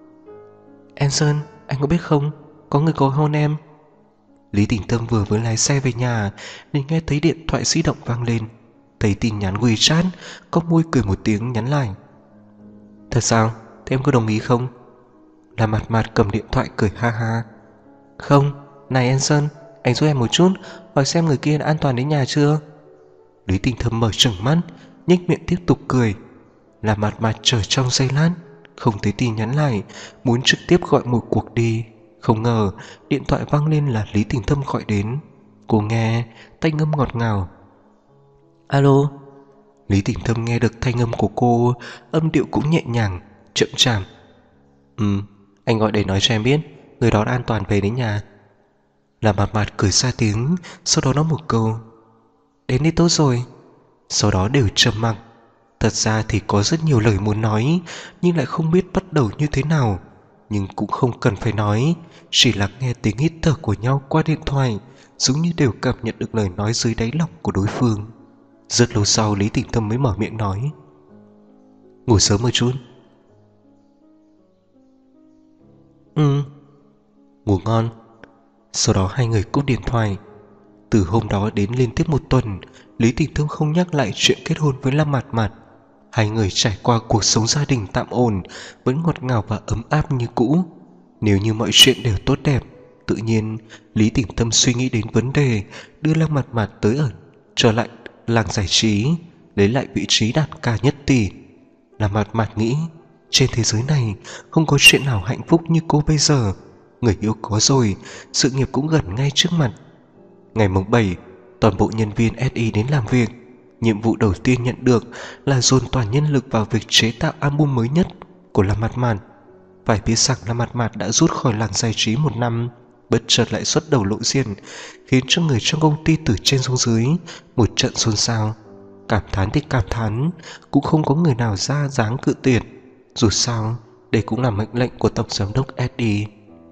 Anson, anh có biết không, có người cầu hôn em. Lý Tỉnh Thâm vừa mới lái xe về nhà nên nghe thấy điện thoại di động vang lên. Thấy tin nhắn WeChat, có môi cười một tiếng nhắn lại: Thật sao? Thế em có đồng ý không? La Mạt Mạt cầm điện thoại cười ha ha. Không, này Anson, anh giúp em một chút, hỏi xem người kia đã an toàn đến nhà chưa. Lý Tỉnh Thâm mở trừng mắt, nhếch miệng tiếp tục cười. La Mạt Mạt chờ trong giây lát, không thấy tin nhắn lại, muốn trực tiếp gọi một cuộc đi. Không ngờ điện thoại vang lên là Lý Tỉnh Thâm gọi đến. Cô nghe thanh âm ngọt ngào. Alo. Lý Tỉnh Thâm nghe được thanh âm của cô, âm điệu cũng nhẹ nhàng, chậm chạp. Anh gọi để nói cho em biết người đó đã an toàn về đến nhà. La Mạt Mạt cười ra tiếng, sau đó nói một câu: Đến đi tốt rồi. Sau đó đều trầm mặc. Thật ra thì có rất nhiều lời muốn nói, nhưng lại không biết bắt đầu như thế nào. Nhưng cũng không cần phải nói, chỉ là nghe tiếng hít thở của nhau qua điện thoại, giống như đều cảm nhận được lời nói dưới đáy lòng của đối phương. Rất lâu sau, Lý Tỉnh Thâm mới mở miệng nói: Ngủ sớm một chút. Ngủ ngon. Sau đó hai người cúp điện thoại. Từ hôm đó đến liên tiếp một tuần, Lý Tỉnh Thâm không nhắc lại chuyện kết hôn với La Mạt Mạt. Hai người trải qua cuộc sống gia đình tạm ổn, vẫn ngọt ngào và ấm áp như cũ. Nếu như mọi chuyện đều tốt đẹp, tự nhiên Lý Tỉnh Thâm suy nghĩ đến vấn đề đưa La Mạt Mạt tới ở trở lại làng giải trí, lấy lại vị trí đàn ca nhất tỷ. La Mạt Mạt nghĩ trên thế giới này không có chuyện nào hạnh phúc như cô bây giờ. Người yêu có rồi, sự nghiệp cũng gần ngay trước mặt. Ngày mùng 7, toàn bộ nhân viên SI đến làm việc. Nhiệm vụ đầu tiên nhận được là dồn toàn nhân lực vào việc chế tạo album mới nhất của La Mạt Mạt. Phải biết rằng La Mạt Mạt đã rút khỏi làng giải trí 1 năm, bất chợt lại xuất đầu lộ diện, khiến cho người trong công ty từ trên xuống dưới một trận xôn xao. Cảm thán thì cảm thán, cũng không có người nào ra dáng cự tuyệt. Dù sao, đây cũng là mệnh lệnh của tổng giám đốc SI.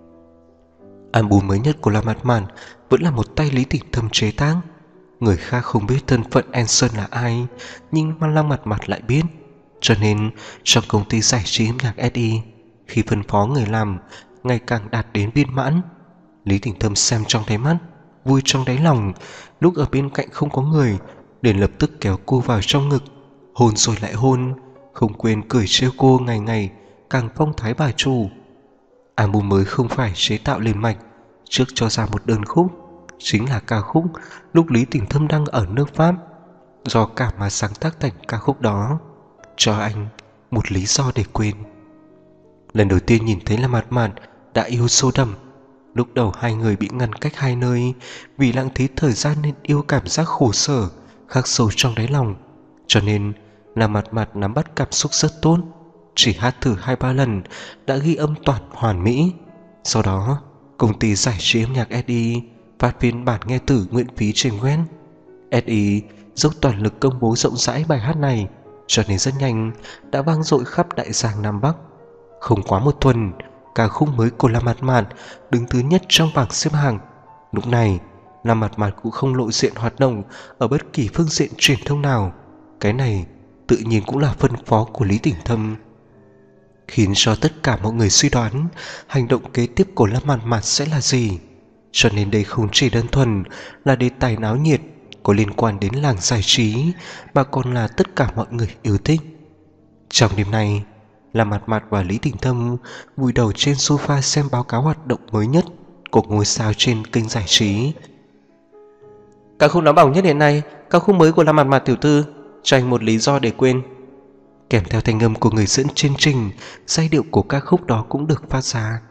Album mới nhất của La Mạt Mạt vẫn là một tay Lý Tỉnh Thâm chế tác. Người khác không biết thân phận Anson là ai, nhưng La Mạt Mạt lại biết. Cho nên trong công ty giải trí âm nhạc SI, khi phân phó người làm ngày càng đạt đến viên mãn, Lý Tỉnh Thâm xem trong đáy mắt, vui trong đáy lòng. Lúc ở bên cạnh không có người, liền lập tức kéo cô vào trong ngực, hôn rồi lại hôn, không quên cười trêu cô ngày ngày càng phong thái bà chủ. Album mới không phải chế tạo liền mạch, trước cho ra một đơn khúc, chính là ca khúc lúc Lý Tỉnh Thâm đang ở nước Pháp, do cảm mà sáng tác thành ca khúc đó, cho anh một lý do để quên. Lần đầu tiên nhìn thấy La Mạt Mạt đã yêu sâu đậm. Lúc đầu hai người bị ngăn cách hai nơi, vì lãng phí thời gian nên yêu cảm giác khổ sở khắc sâu trong đáy lòng. Cho nên La Mạt Mạt nắm bắt cảm xúc rất tốt. chỉ hát thử 2-3 lần đã ghi âm toàn hoàn mỹ. Sau đó công ty giải trí âm nhạc SE phát phiên bản nghe thử miễn phí trên web. SE dốc toàn lực công bố rộng rãi bài hát này, cho nên rất nhanh đã vang dội khắp đại giang Nam Bắc. Không quá một tuần, ca khúc mới của Lâm Mạt Mạt đứng thứ nhất trong bảng xếp hạng. Lúc này Lâm Mạt Mạt cũng không lộ diện hoạt động ở bất kỳ phương diện truyền thông nào. Cái này tự nhiên cũng là phân phó của Lý Tỉnh Thâm, khiến cho tất cả mọi người suy đoán hành động kế tiếp của Lâm Mạt Mạt sẽ là gì. Cho nên đây không chỉ đơn thuần là đề tài náo nhiệt có liên quan đến làng giải trí, mà còn là tất cả mọi người yêu thích. Trong đêm nay, Lâm Mạt Mạt và Lý Tỉnh Thâm vùi đầu trên sofa xem báo cáo hoạt động mới nhất của ngôi sao trên kênh giải trí. Ca khúc nóng bỏng nhất hiện nay, ca khúc mới của Lâm Mạt Mạt tiểu thư, cho anh một lý do để quên. Kèm theo thanh âm của người dẫn chương trình, giai điệu của ca khúc đó cũng được phát ra.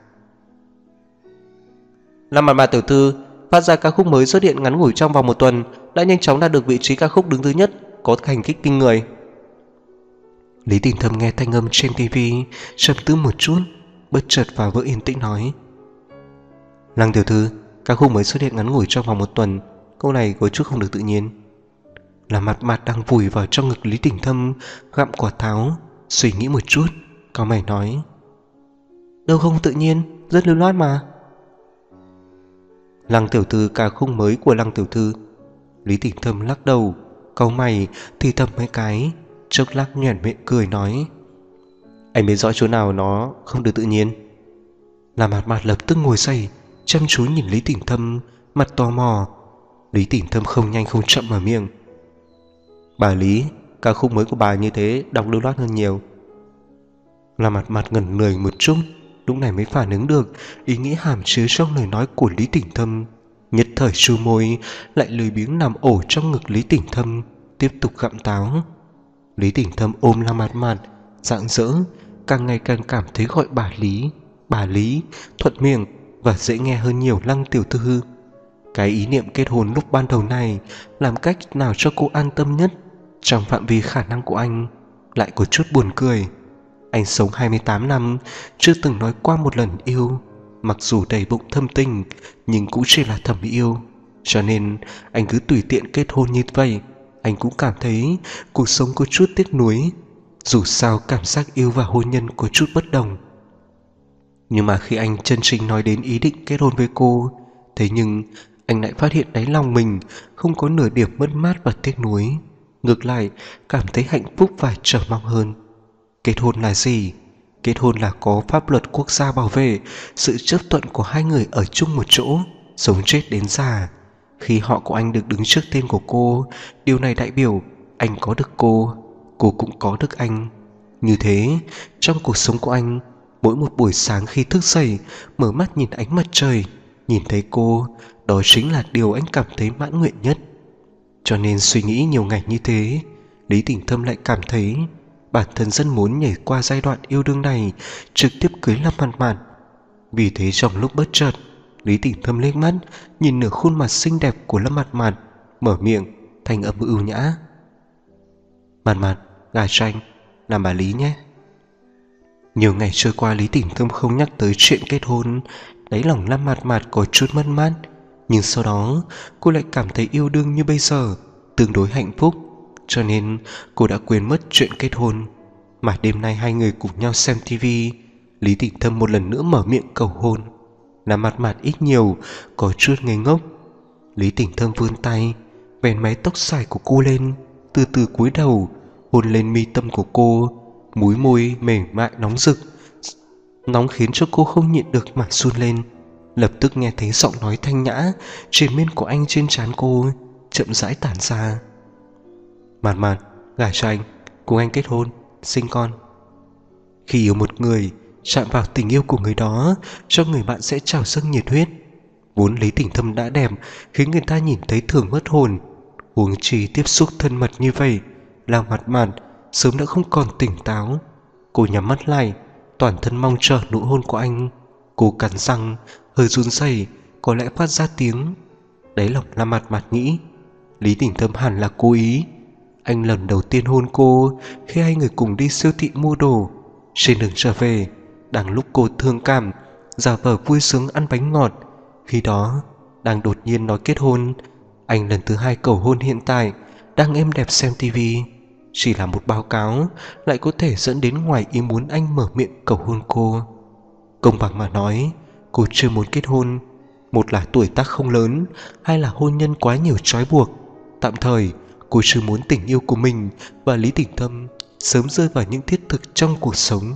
Lâm Mạt Mạt tiểu thư phát ra ca khúc mới xuất hiện ngắn ngủi trong vòng một tuần đã nhanh chóng đạt được vị trí ca khúc đứng thứ nhất, có thành tích kinh người. Lý Tỉnh Thâm nghe thanh âm trên TV, trầm tư một chút, bất chợt vào vỡ yên tĩnh nói: Lăng tiểu thư, ca khúc mới xuất hiện ngắn ngủi trong vòng một tuần, câu này có chút không được tự nhiên. Lâm Mạt Mạt đang vùi vào trong ngực Lý Tỉnh Thâm gặm quả táo, suy nghĩ một chút, cau mày nói: Đâu không tự nhiên, rất lưu loát mà. Lăng tiểu thư, ca khúc mới của Lăng tiểu thư. Lý Tỉnh Thâm lắc đầu, cau mày thì thầm mấy cái, chốc lát nhoẻn miệng cười nói: Anh biết rõ chỗ nào nó không được tự nhiên. Lâm Mạt Mạt lập tức ngồi dậy, chăm chú nhìn Lý Tỉnh Thâm, mặt tò mò. Lý Tỉnh Thâm không nhanh không chậm mở miệng: Bà Lý, ca khúc mới của bà như thế đọc lưu loát hơn nhiều. Lâm Mạt Mạt ngẩn người một chút, lúc này mới phản ứng được ý nghĩ hàm chứa trong lời nói của Lý Tỉnh Thâm. Nhất thời chu môi, lại lười biếng nằm ổ trong ngực Lý Tỉnh Thâm, tiếp tục gặm táo. Lý Tỉnh Thâm ôm Lâm Mạt Mạt, rạng rỡ, càng ngày càng cảm thấy gọi bà Lý thuận miệng và dễ nghe hơn nhiều Lăng tiểu thư. Cái ý niệm kết hôn lúc ban đầu này làm cách nào cho cô an tâm nhất trong phạm vi khả năng của anh lại có chút buồn cười. Anh sống 28 năm, chưa từng nói qua một lần yêu. Mặc dù đầy bụng thâm tình, nhưng cũng chỉ là thầm yêu. Cho nên anh cứ tùy tiện kết hôn như vậy, anh cũng cảm thấy cuộc sống có chút tiếc nuối. Dù sao cảm giác yêu và hôn nhân có chút bất đồng. Nhưng mà khi anh chân chính nói đến ý định kết hôn với cô, thế nhưng anh lại phát hiện đáy lòng mình không có nửa điểm mất mát và tiếc nuối. Ngược lại cảm thấy hạnh phúc và chờ mong hơn. Kết hôn là gì? Kết hôn là có pháp luật quốc gia bảo vệ, sự chấp thuận của hai người ở chung một chỗ, sống chết đến già. Khi họ của anh được đứng trước tên của cô, điều này đại biểu anh có được cô cũng có được anh. Như thế, trong cuộc sống của anh, mỗi một buổi sáng khi thức dậy, mở mắt nhìn ánh mặt trời, nhìn thấy cô, đó chính là điều anh cảm thấy mãn nguyện nhất. Cho nên suy nghĩ nhiều ngày như thế, Lý Tỉnh Thâm lại cảm thấy bản thân rất muốn nhảy qua giai đoạn yêu đương này, trực tiếp cưới Lâm Mạt Mạt. Vì thế trong lúc bất chợt, Lý Tỉnh Thâm liếc mắt nhìn nửa khuôn mặt xinh đẹp của Lâm Mạt Mạt, mở miệng thanh âm ưu nhã: Mạt Mạt, gả cho anh làm bà Lý nhé. Nhiều ngày trôi qua, Lý Tỉnh Thâm không nhắc tới chuyện kết hôn. Đáy lòng Lâm Mạt Mạt có chút mất mát, nhưng sau đó cô lại cảm thấy yêu đương như bây giờ tương đối hạnh phúc, cho nên cô đã quên mất chuyện kết hôn. Mà đêm nay hai người cùng nhau xem tivi, Lý Tỉnh Thâm một lần nữa mở miệng cầu hôn. Lâm Mạt Mạt ít nhiều có chút ngây ngốc. Lý Tỉnh Thâm vươn tay vén mái tóc dài của cô lên, từ từ cúi đầu hôn lên mi tâm của cô. Múi môi mềm mại nóng rực, nóng khiến cho cô không nhịn được mà run lên. Lập tức nghe thấy giọng nói thanh nhã triền miên của anh trên trán cô chậm rãi tản ra: Mạt Mạt, gả cho anh, cùng anh kết hôn, sinh con. Khi yêu một người, chạm vào tình yêu của người đó, cho người bạn sẽ trào dâng nhiệt huyết. Vốn Lý Tỉnh Thâm đã đẹp, khiến người ta nhìn thấy thường mất hồn, huống chi tiếp xúc thân mật như vậy, Lâm Mạt Mạt sớm đã không còn tỉnh táo. Cô nhắm mắt lại, toàn thân mong chờ nụ hôn của anh. Cô cắn răng, hơi run rẩy, có lẽ phát ra tiếng. Đấy lòng Lâm Mạt Mạt nghĩ Lý Tỉnh Thâm hẳn là cố ý. Anh lần đầu tiên hôn cô khi hai người cùng đi siêu thị mua đồ, Trên đường trở về, đang lúc cô thương cảm giả vờ vui sướng ăn bánh ngọt, khi đó đang đột nhiên nói kết hôn. Anh lần thứ hai cầu hôn hiện tại đang êm đẹp xem tivi, chỉ là một báo cáo lại có thể dẫn đến ngoài ý muốn anh mở miệng cầu hôn cô. Công bằng mà nói, cô chưa muốn kết hôn. Một là tuổi tác không lớn, hai là hôn nhân quá nhiều trói buộc. Tạm thời cô chưa muốn tình yêu của mình và Lý Tỉnh Thâm sớm rơi vào những thiết thực trong cuộc sống.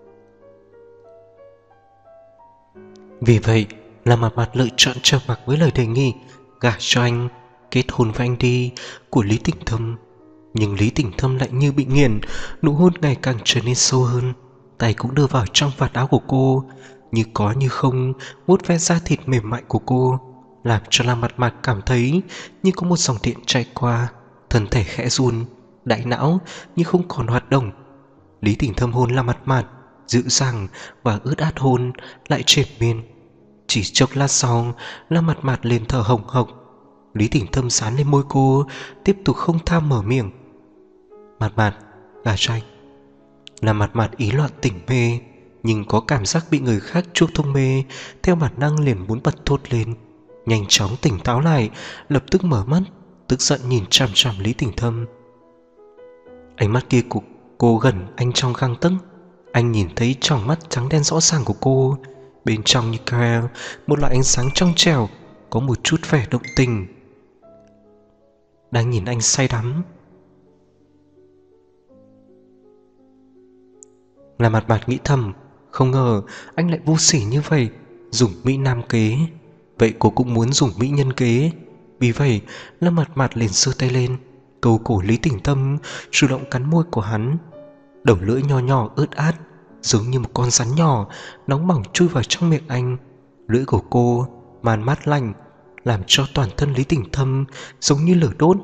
Vì vậy là Mặt lựa chọn trầm mặc với lời đề nghị gả cho anh, kết hôn với anh đi của Lý Tỉnh Thâm. Nhưng Lý Tỉnh Thâm lại như bị nghiền, nụ hôn ngày càng trở nên sâu hơn. Tay cũng đưa vào trong vạt áo của cô, như có như không vuốt ve da thịt mềm mại của cô, làm cho Mặt cảm thấy như có một dòng điện chạy qua. Thân thể khẽ run, đại não như không còn hoạt động. Lý Tỉnh Thâm hôn Mặt dịu dàng và ướt át hôn lại triền miên. Chỉ chốc lát sau là Mặt lên thở hồng hộc. Lý Tỉnh Thâm dán lên môi cô, tiếp tục không tham mở miệng. Mặt gả cho anh. Là Mặt ý loạn tỉnh mê, nhưng có cảm giác bị người khác chuốc thuốc mê, theo bản năng liền muốn bật thốt lên. Nhanh chóng tỉnh táo lại, lập tức mở mắt, tức giận nhìn chằm chằm Lý Tỉnh Thâm. Ánh mắt kia của cô gần anh trong gang tấc. Anh nhìn thấy tròng mắt trắng đen rõ ràng của cô, bên trong như creel, một loại ánh sáng trong trẻo, có một chút vẻ động tình, đang nhìn anh say đắm. Là Mặt nghĩ thầm, không ngờ anh lại vô sỉ như vậy, dùng mỹ nam kế. Vậy cô cũng muốn dùng mỹ nhân kế. Vì vậy là Mặt liền giơ tay lên, cầu cổ Lý Tỉnh Thâm, chủ động cắn môi của hắn. Đầu lưỡi nho nhỏ ướt át, giống như một con rắn nhỏ nóng bỏng chui vào trong miệng anh. Lưỡi của cô mát lạnh, làm cho toàn thân Lý Tỉnh Thâm giống như lửa đốt.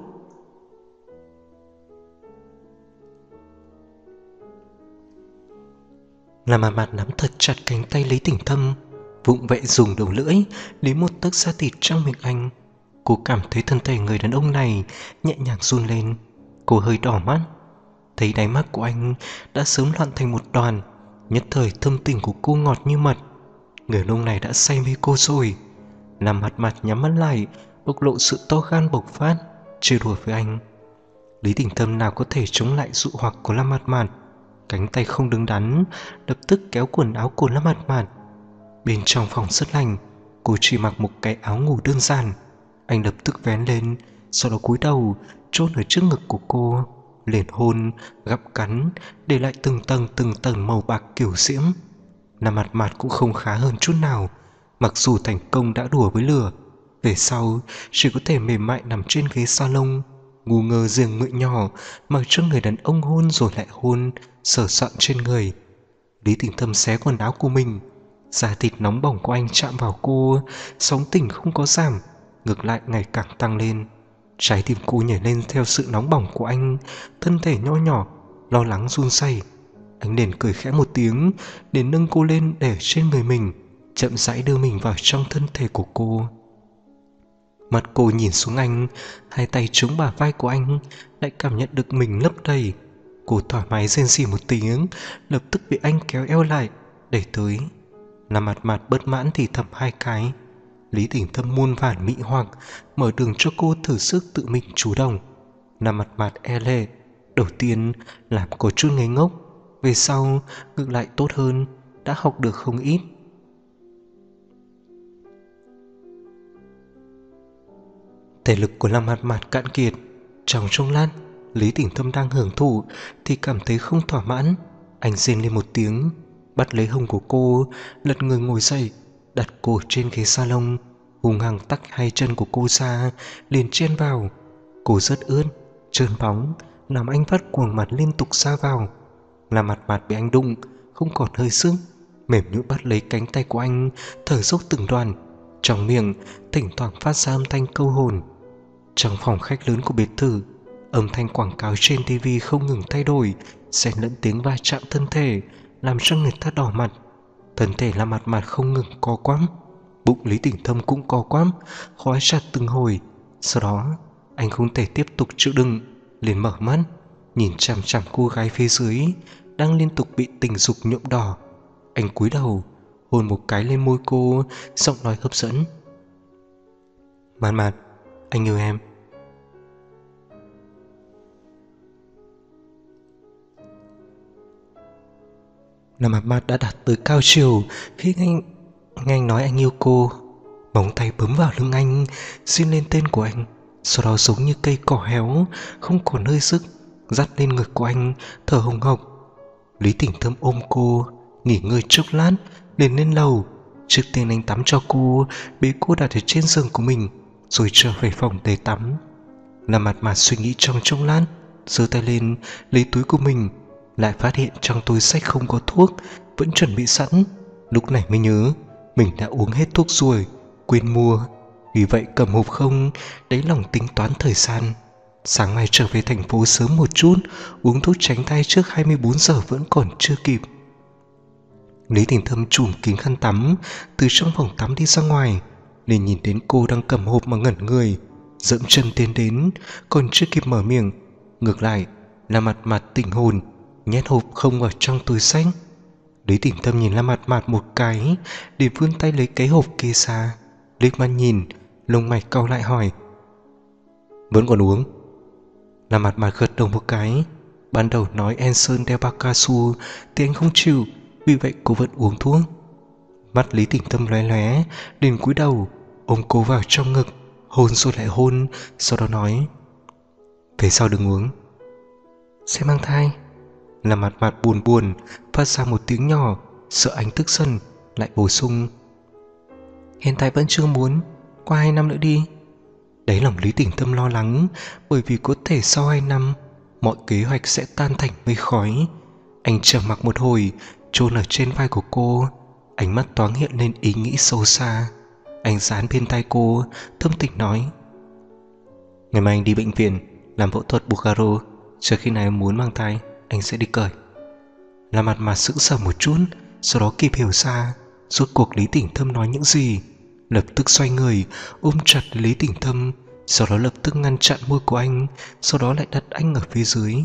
Là Mặt nắm thật chặt cánh tay Lý Tỉnh Thâm, vụng vẹ dùng đầu lưỡi lấy một tấc da thịt trong miệng anh. Cô cảm thấy thân thể người đàn ông này nhẹ nhàng run lên. Cô hơi đỏ mắt, thấy đáy mắt của anh đã sớm loạn thành một đoàn. Nhất thời thâm tình của cô ngọt như mật. Người đàn ông này đã say mê cô rồi. Là Mặt nhắm mắt lại, bộc lộ sự to gan bộc phát, chơi đùa với anh. Lý Tỉnh Thâm nào có thể chống lại dụ hoặc của Lâm Mặt. Cánh tay không đứng đắn, lập tức kéo quần áo của Lâm Mặt. Bên trong phòng rất lạnh, cô chỉ mặc một cái áo ngủ đơn giản. Anh lập tức vén lên, sau đó cúi đầu chôn ở trước ngực của cô, liền hôn, gặm cắn, để lại từng tầng màu bạc kiểu diễm. Lâm Mặt cũng không khá hơn chút nào. Mặc dù thành công đã đùa với lửa, về sau chỉ có thể mềm mại nằm trên ghế salon, ngu ngơ giường ngựa nhỏ, mặc cho người đàn ông hôn rồi lại hôn, sờ soạng trên người. Lý Tỉnh Thâm xé quần áo của mình, da thịt nóng bỏng của anh chạm vào cô, sóng tình không có giảm, ngược lại ngày càng tăng lên. Trái tim cô nhảy lên theo sự nóng bỏng của anh, thân thể nho nhỏ lo lắng run rẩy. Anh liền cười khẽ một tiếng, để nâng cô lên để trên người mình, chậm rãi đưa mình vào trong thân thể của cô. Mặt cô nhìn xuống anh, hai tay chống bả vai của anh, lại cảm nhận được mình lấp đầy. Cô thoải mái rên rỉ một tiếng, lập tức bị anh kéo eo lại, đẩy tới. Là Mặt bất mãn thì thầm hai cái. Lý Tỉnh Thâm muôn vàn mị hoặc, mở đường cho cô thử sức tự mình chủ động. Là Mặt e lệ, đầu tiên làm cô chút ngây ngốc, về sau ngược lại tốt hơn, đã học được không ít. Thể lực của Lâm Mặt cạn kiệt. Trong chốc lát, Lý Tỉnh Thâm đang hưởng thụ thì cảm thấy không thỏa mãn. Anh rên lên một tiếng, bắt lấy hông của cô, lật người ngồi dậy, đặt cô trên ghế salon, hung hăng tách hai chân của cô ra, liền chen vào. Cô rất ướt, trơn bóng, làm anh phát cuồng mặt liên tục ra vào. Là Mặt bị anh đụng, không còn hơi sức, mềm nhũn bắt lấy cánh tay của anh, thở dốc từng đoạn, trong miệng thỉnh thoảng phát ra âm thanh câu hồn. Trong phòng khách lớn của biệt thự, âm thanh quảng cáo trên tivi không ngừng thay đổi, xen lẫn tiếng va chạm thân thể, làm cho người ta đỏ mặt. Thân thể là Mặt không ngừng co quắm, bụng Lý Tỉnh Thâm cũng co quắm, khóa chặt từng hồi. Sau đó anh không thể tiếp tục chịu đựng, liền mở mắt, nhìn chằm chằm cô gái phía dưới, đang liên tục bị tình dục nhuộm đỏ. Anh cúi đầu hôn một cái lên môi cô, giọng nói hấp dẫn. Mạt Mạt, anh yêu em. Là Mạt Mạt đã đạt tới cao chiều khi nghe anh nói anh yêu cô. Móng tay bấm vào lưng anh, xin lên tên của anh. Sau đó giống như cây cỏ héo, không còn hơi sức, dắt lên ngực của anh, thở hồng hộc. Lý Tỉnh Thâm ôm cô, nghỉ ngơi chốc lát, liền lên lầu. Trước tiên anh tắm cho cô, bế cô đặt ở trên giường của mình, rồi trở về phòng để tắm. Là Mạt Mạt suy nghĩ trong chốc lát, giơ tay lên lấy túi của mình, lại phát hiện trong túi xách không có thuốc, vẫn chuẩn bị sẵn. Lúc này mới nhớ mình đã uống hết thuốc rồi, quên mua. Vì vậy cầm hộp không, đáy lòng tính toán thời gian. Sáng mai trở về thành phố sớm một chút, uống thuốc tránh thai trước 24 giờ vẫn còn chưa kịp. Lý Tỉnh Thâm trùm kín khăn tắm, từ trong phòng tắm đi ra ngoài, liền nhìn đến cô đang cầm hộp mà ngẩn người, dẫm chân tiến đến, còn chưa kịp mở miệng, ngược lại là Mạt Mạt tỉnh hồn, nhét hộp không vào trong túi xách. Lý Tỉnh Thâm nhìn La Mạt Mạt một cái, để vươn tay lấy cái hộp kia ra, liếc mắt nhìn, lông mày cau lại hỏi: Vẫn còn uống? La Mạt Mạt gật đầu một cái. Ban đầu nói En Sơn đeo bao cao su thì anh không chịu, vì vậy cô vẫn uống thuốc. Mắt Lý Tỉnh Tâm lóe lóe, liền cúi đầu ôm cô vào trong ngực, hôn rồi lại hôn, sau đó nói: Về sau đừng uống, sẽ mang thai. La Mạt Mạt buồn buồn phát ra một tiếng nhỏ, sợ anh tức giận, lại bổ sung: Hiện tại vẫn chưa muốn, qua 2 năm nữa đi. Đáy lòng Lý Tỉnh Tâm lo lắng, bởi vì có thể sau 2 năm mọi kế hoạch sẽ tan thành mây khói. Anh trầm mặc một hồi, chôn ở trên vai của cô, ánh mắt thoáng hiện lên ý nghĩ sâu xa. Anh dán bên tai cô, thâm tình nói: Ngày mai anh đi bệnh viện làm phẫu thuật buộc garo, chờ khi nào em muốn mang thai anh sẽ đi cởi. La Mạt Mạt sững sờ một chút, sau đó kịp hiểu ra rốt cuộc Lý Tỉnh Thâm nói những gì, lập tức xoay người ôm chặt Lý Tỉnh Thâm, sau đó lập tức ngăn chặn môi của anh, sau đó lại đặt anh ở phía dưới.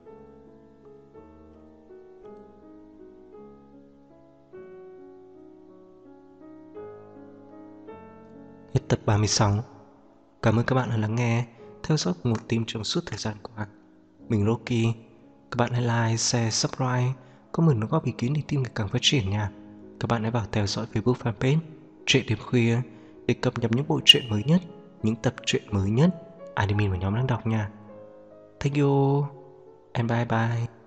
Hết tập 36. Cảm ơn các bạn đã lắng nghe, theo dõi một team trong suốt thời gian qua. Mình Rocky. Các bạn hãy like, share, subscribe, comment đóng góp ý kiến để team ngày càng phát triển nha. Các bạn hãy vào theo dõi Facebook fanpage Truyện Đêm Khuya để cập nhật những bộ truyện mới nhất, những tập truyện mới nhất admin và nhóm đang đọc nha. Thank you and bye bye.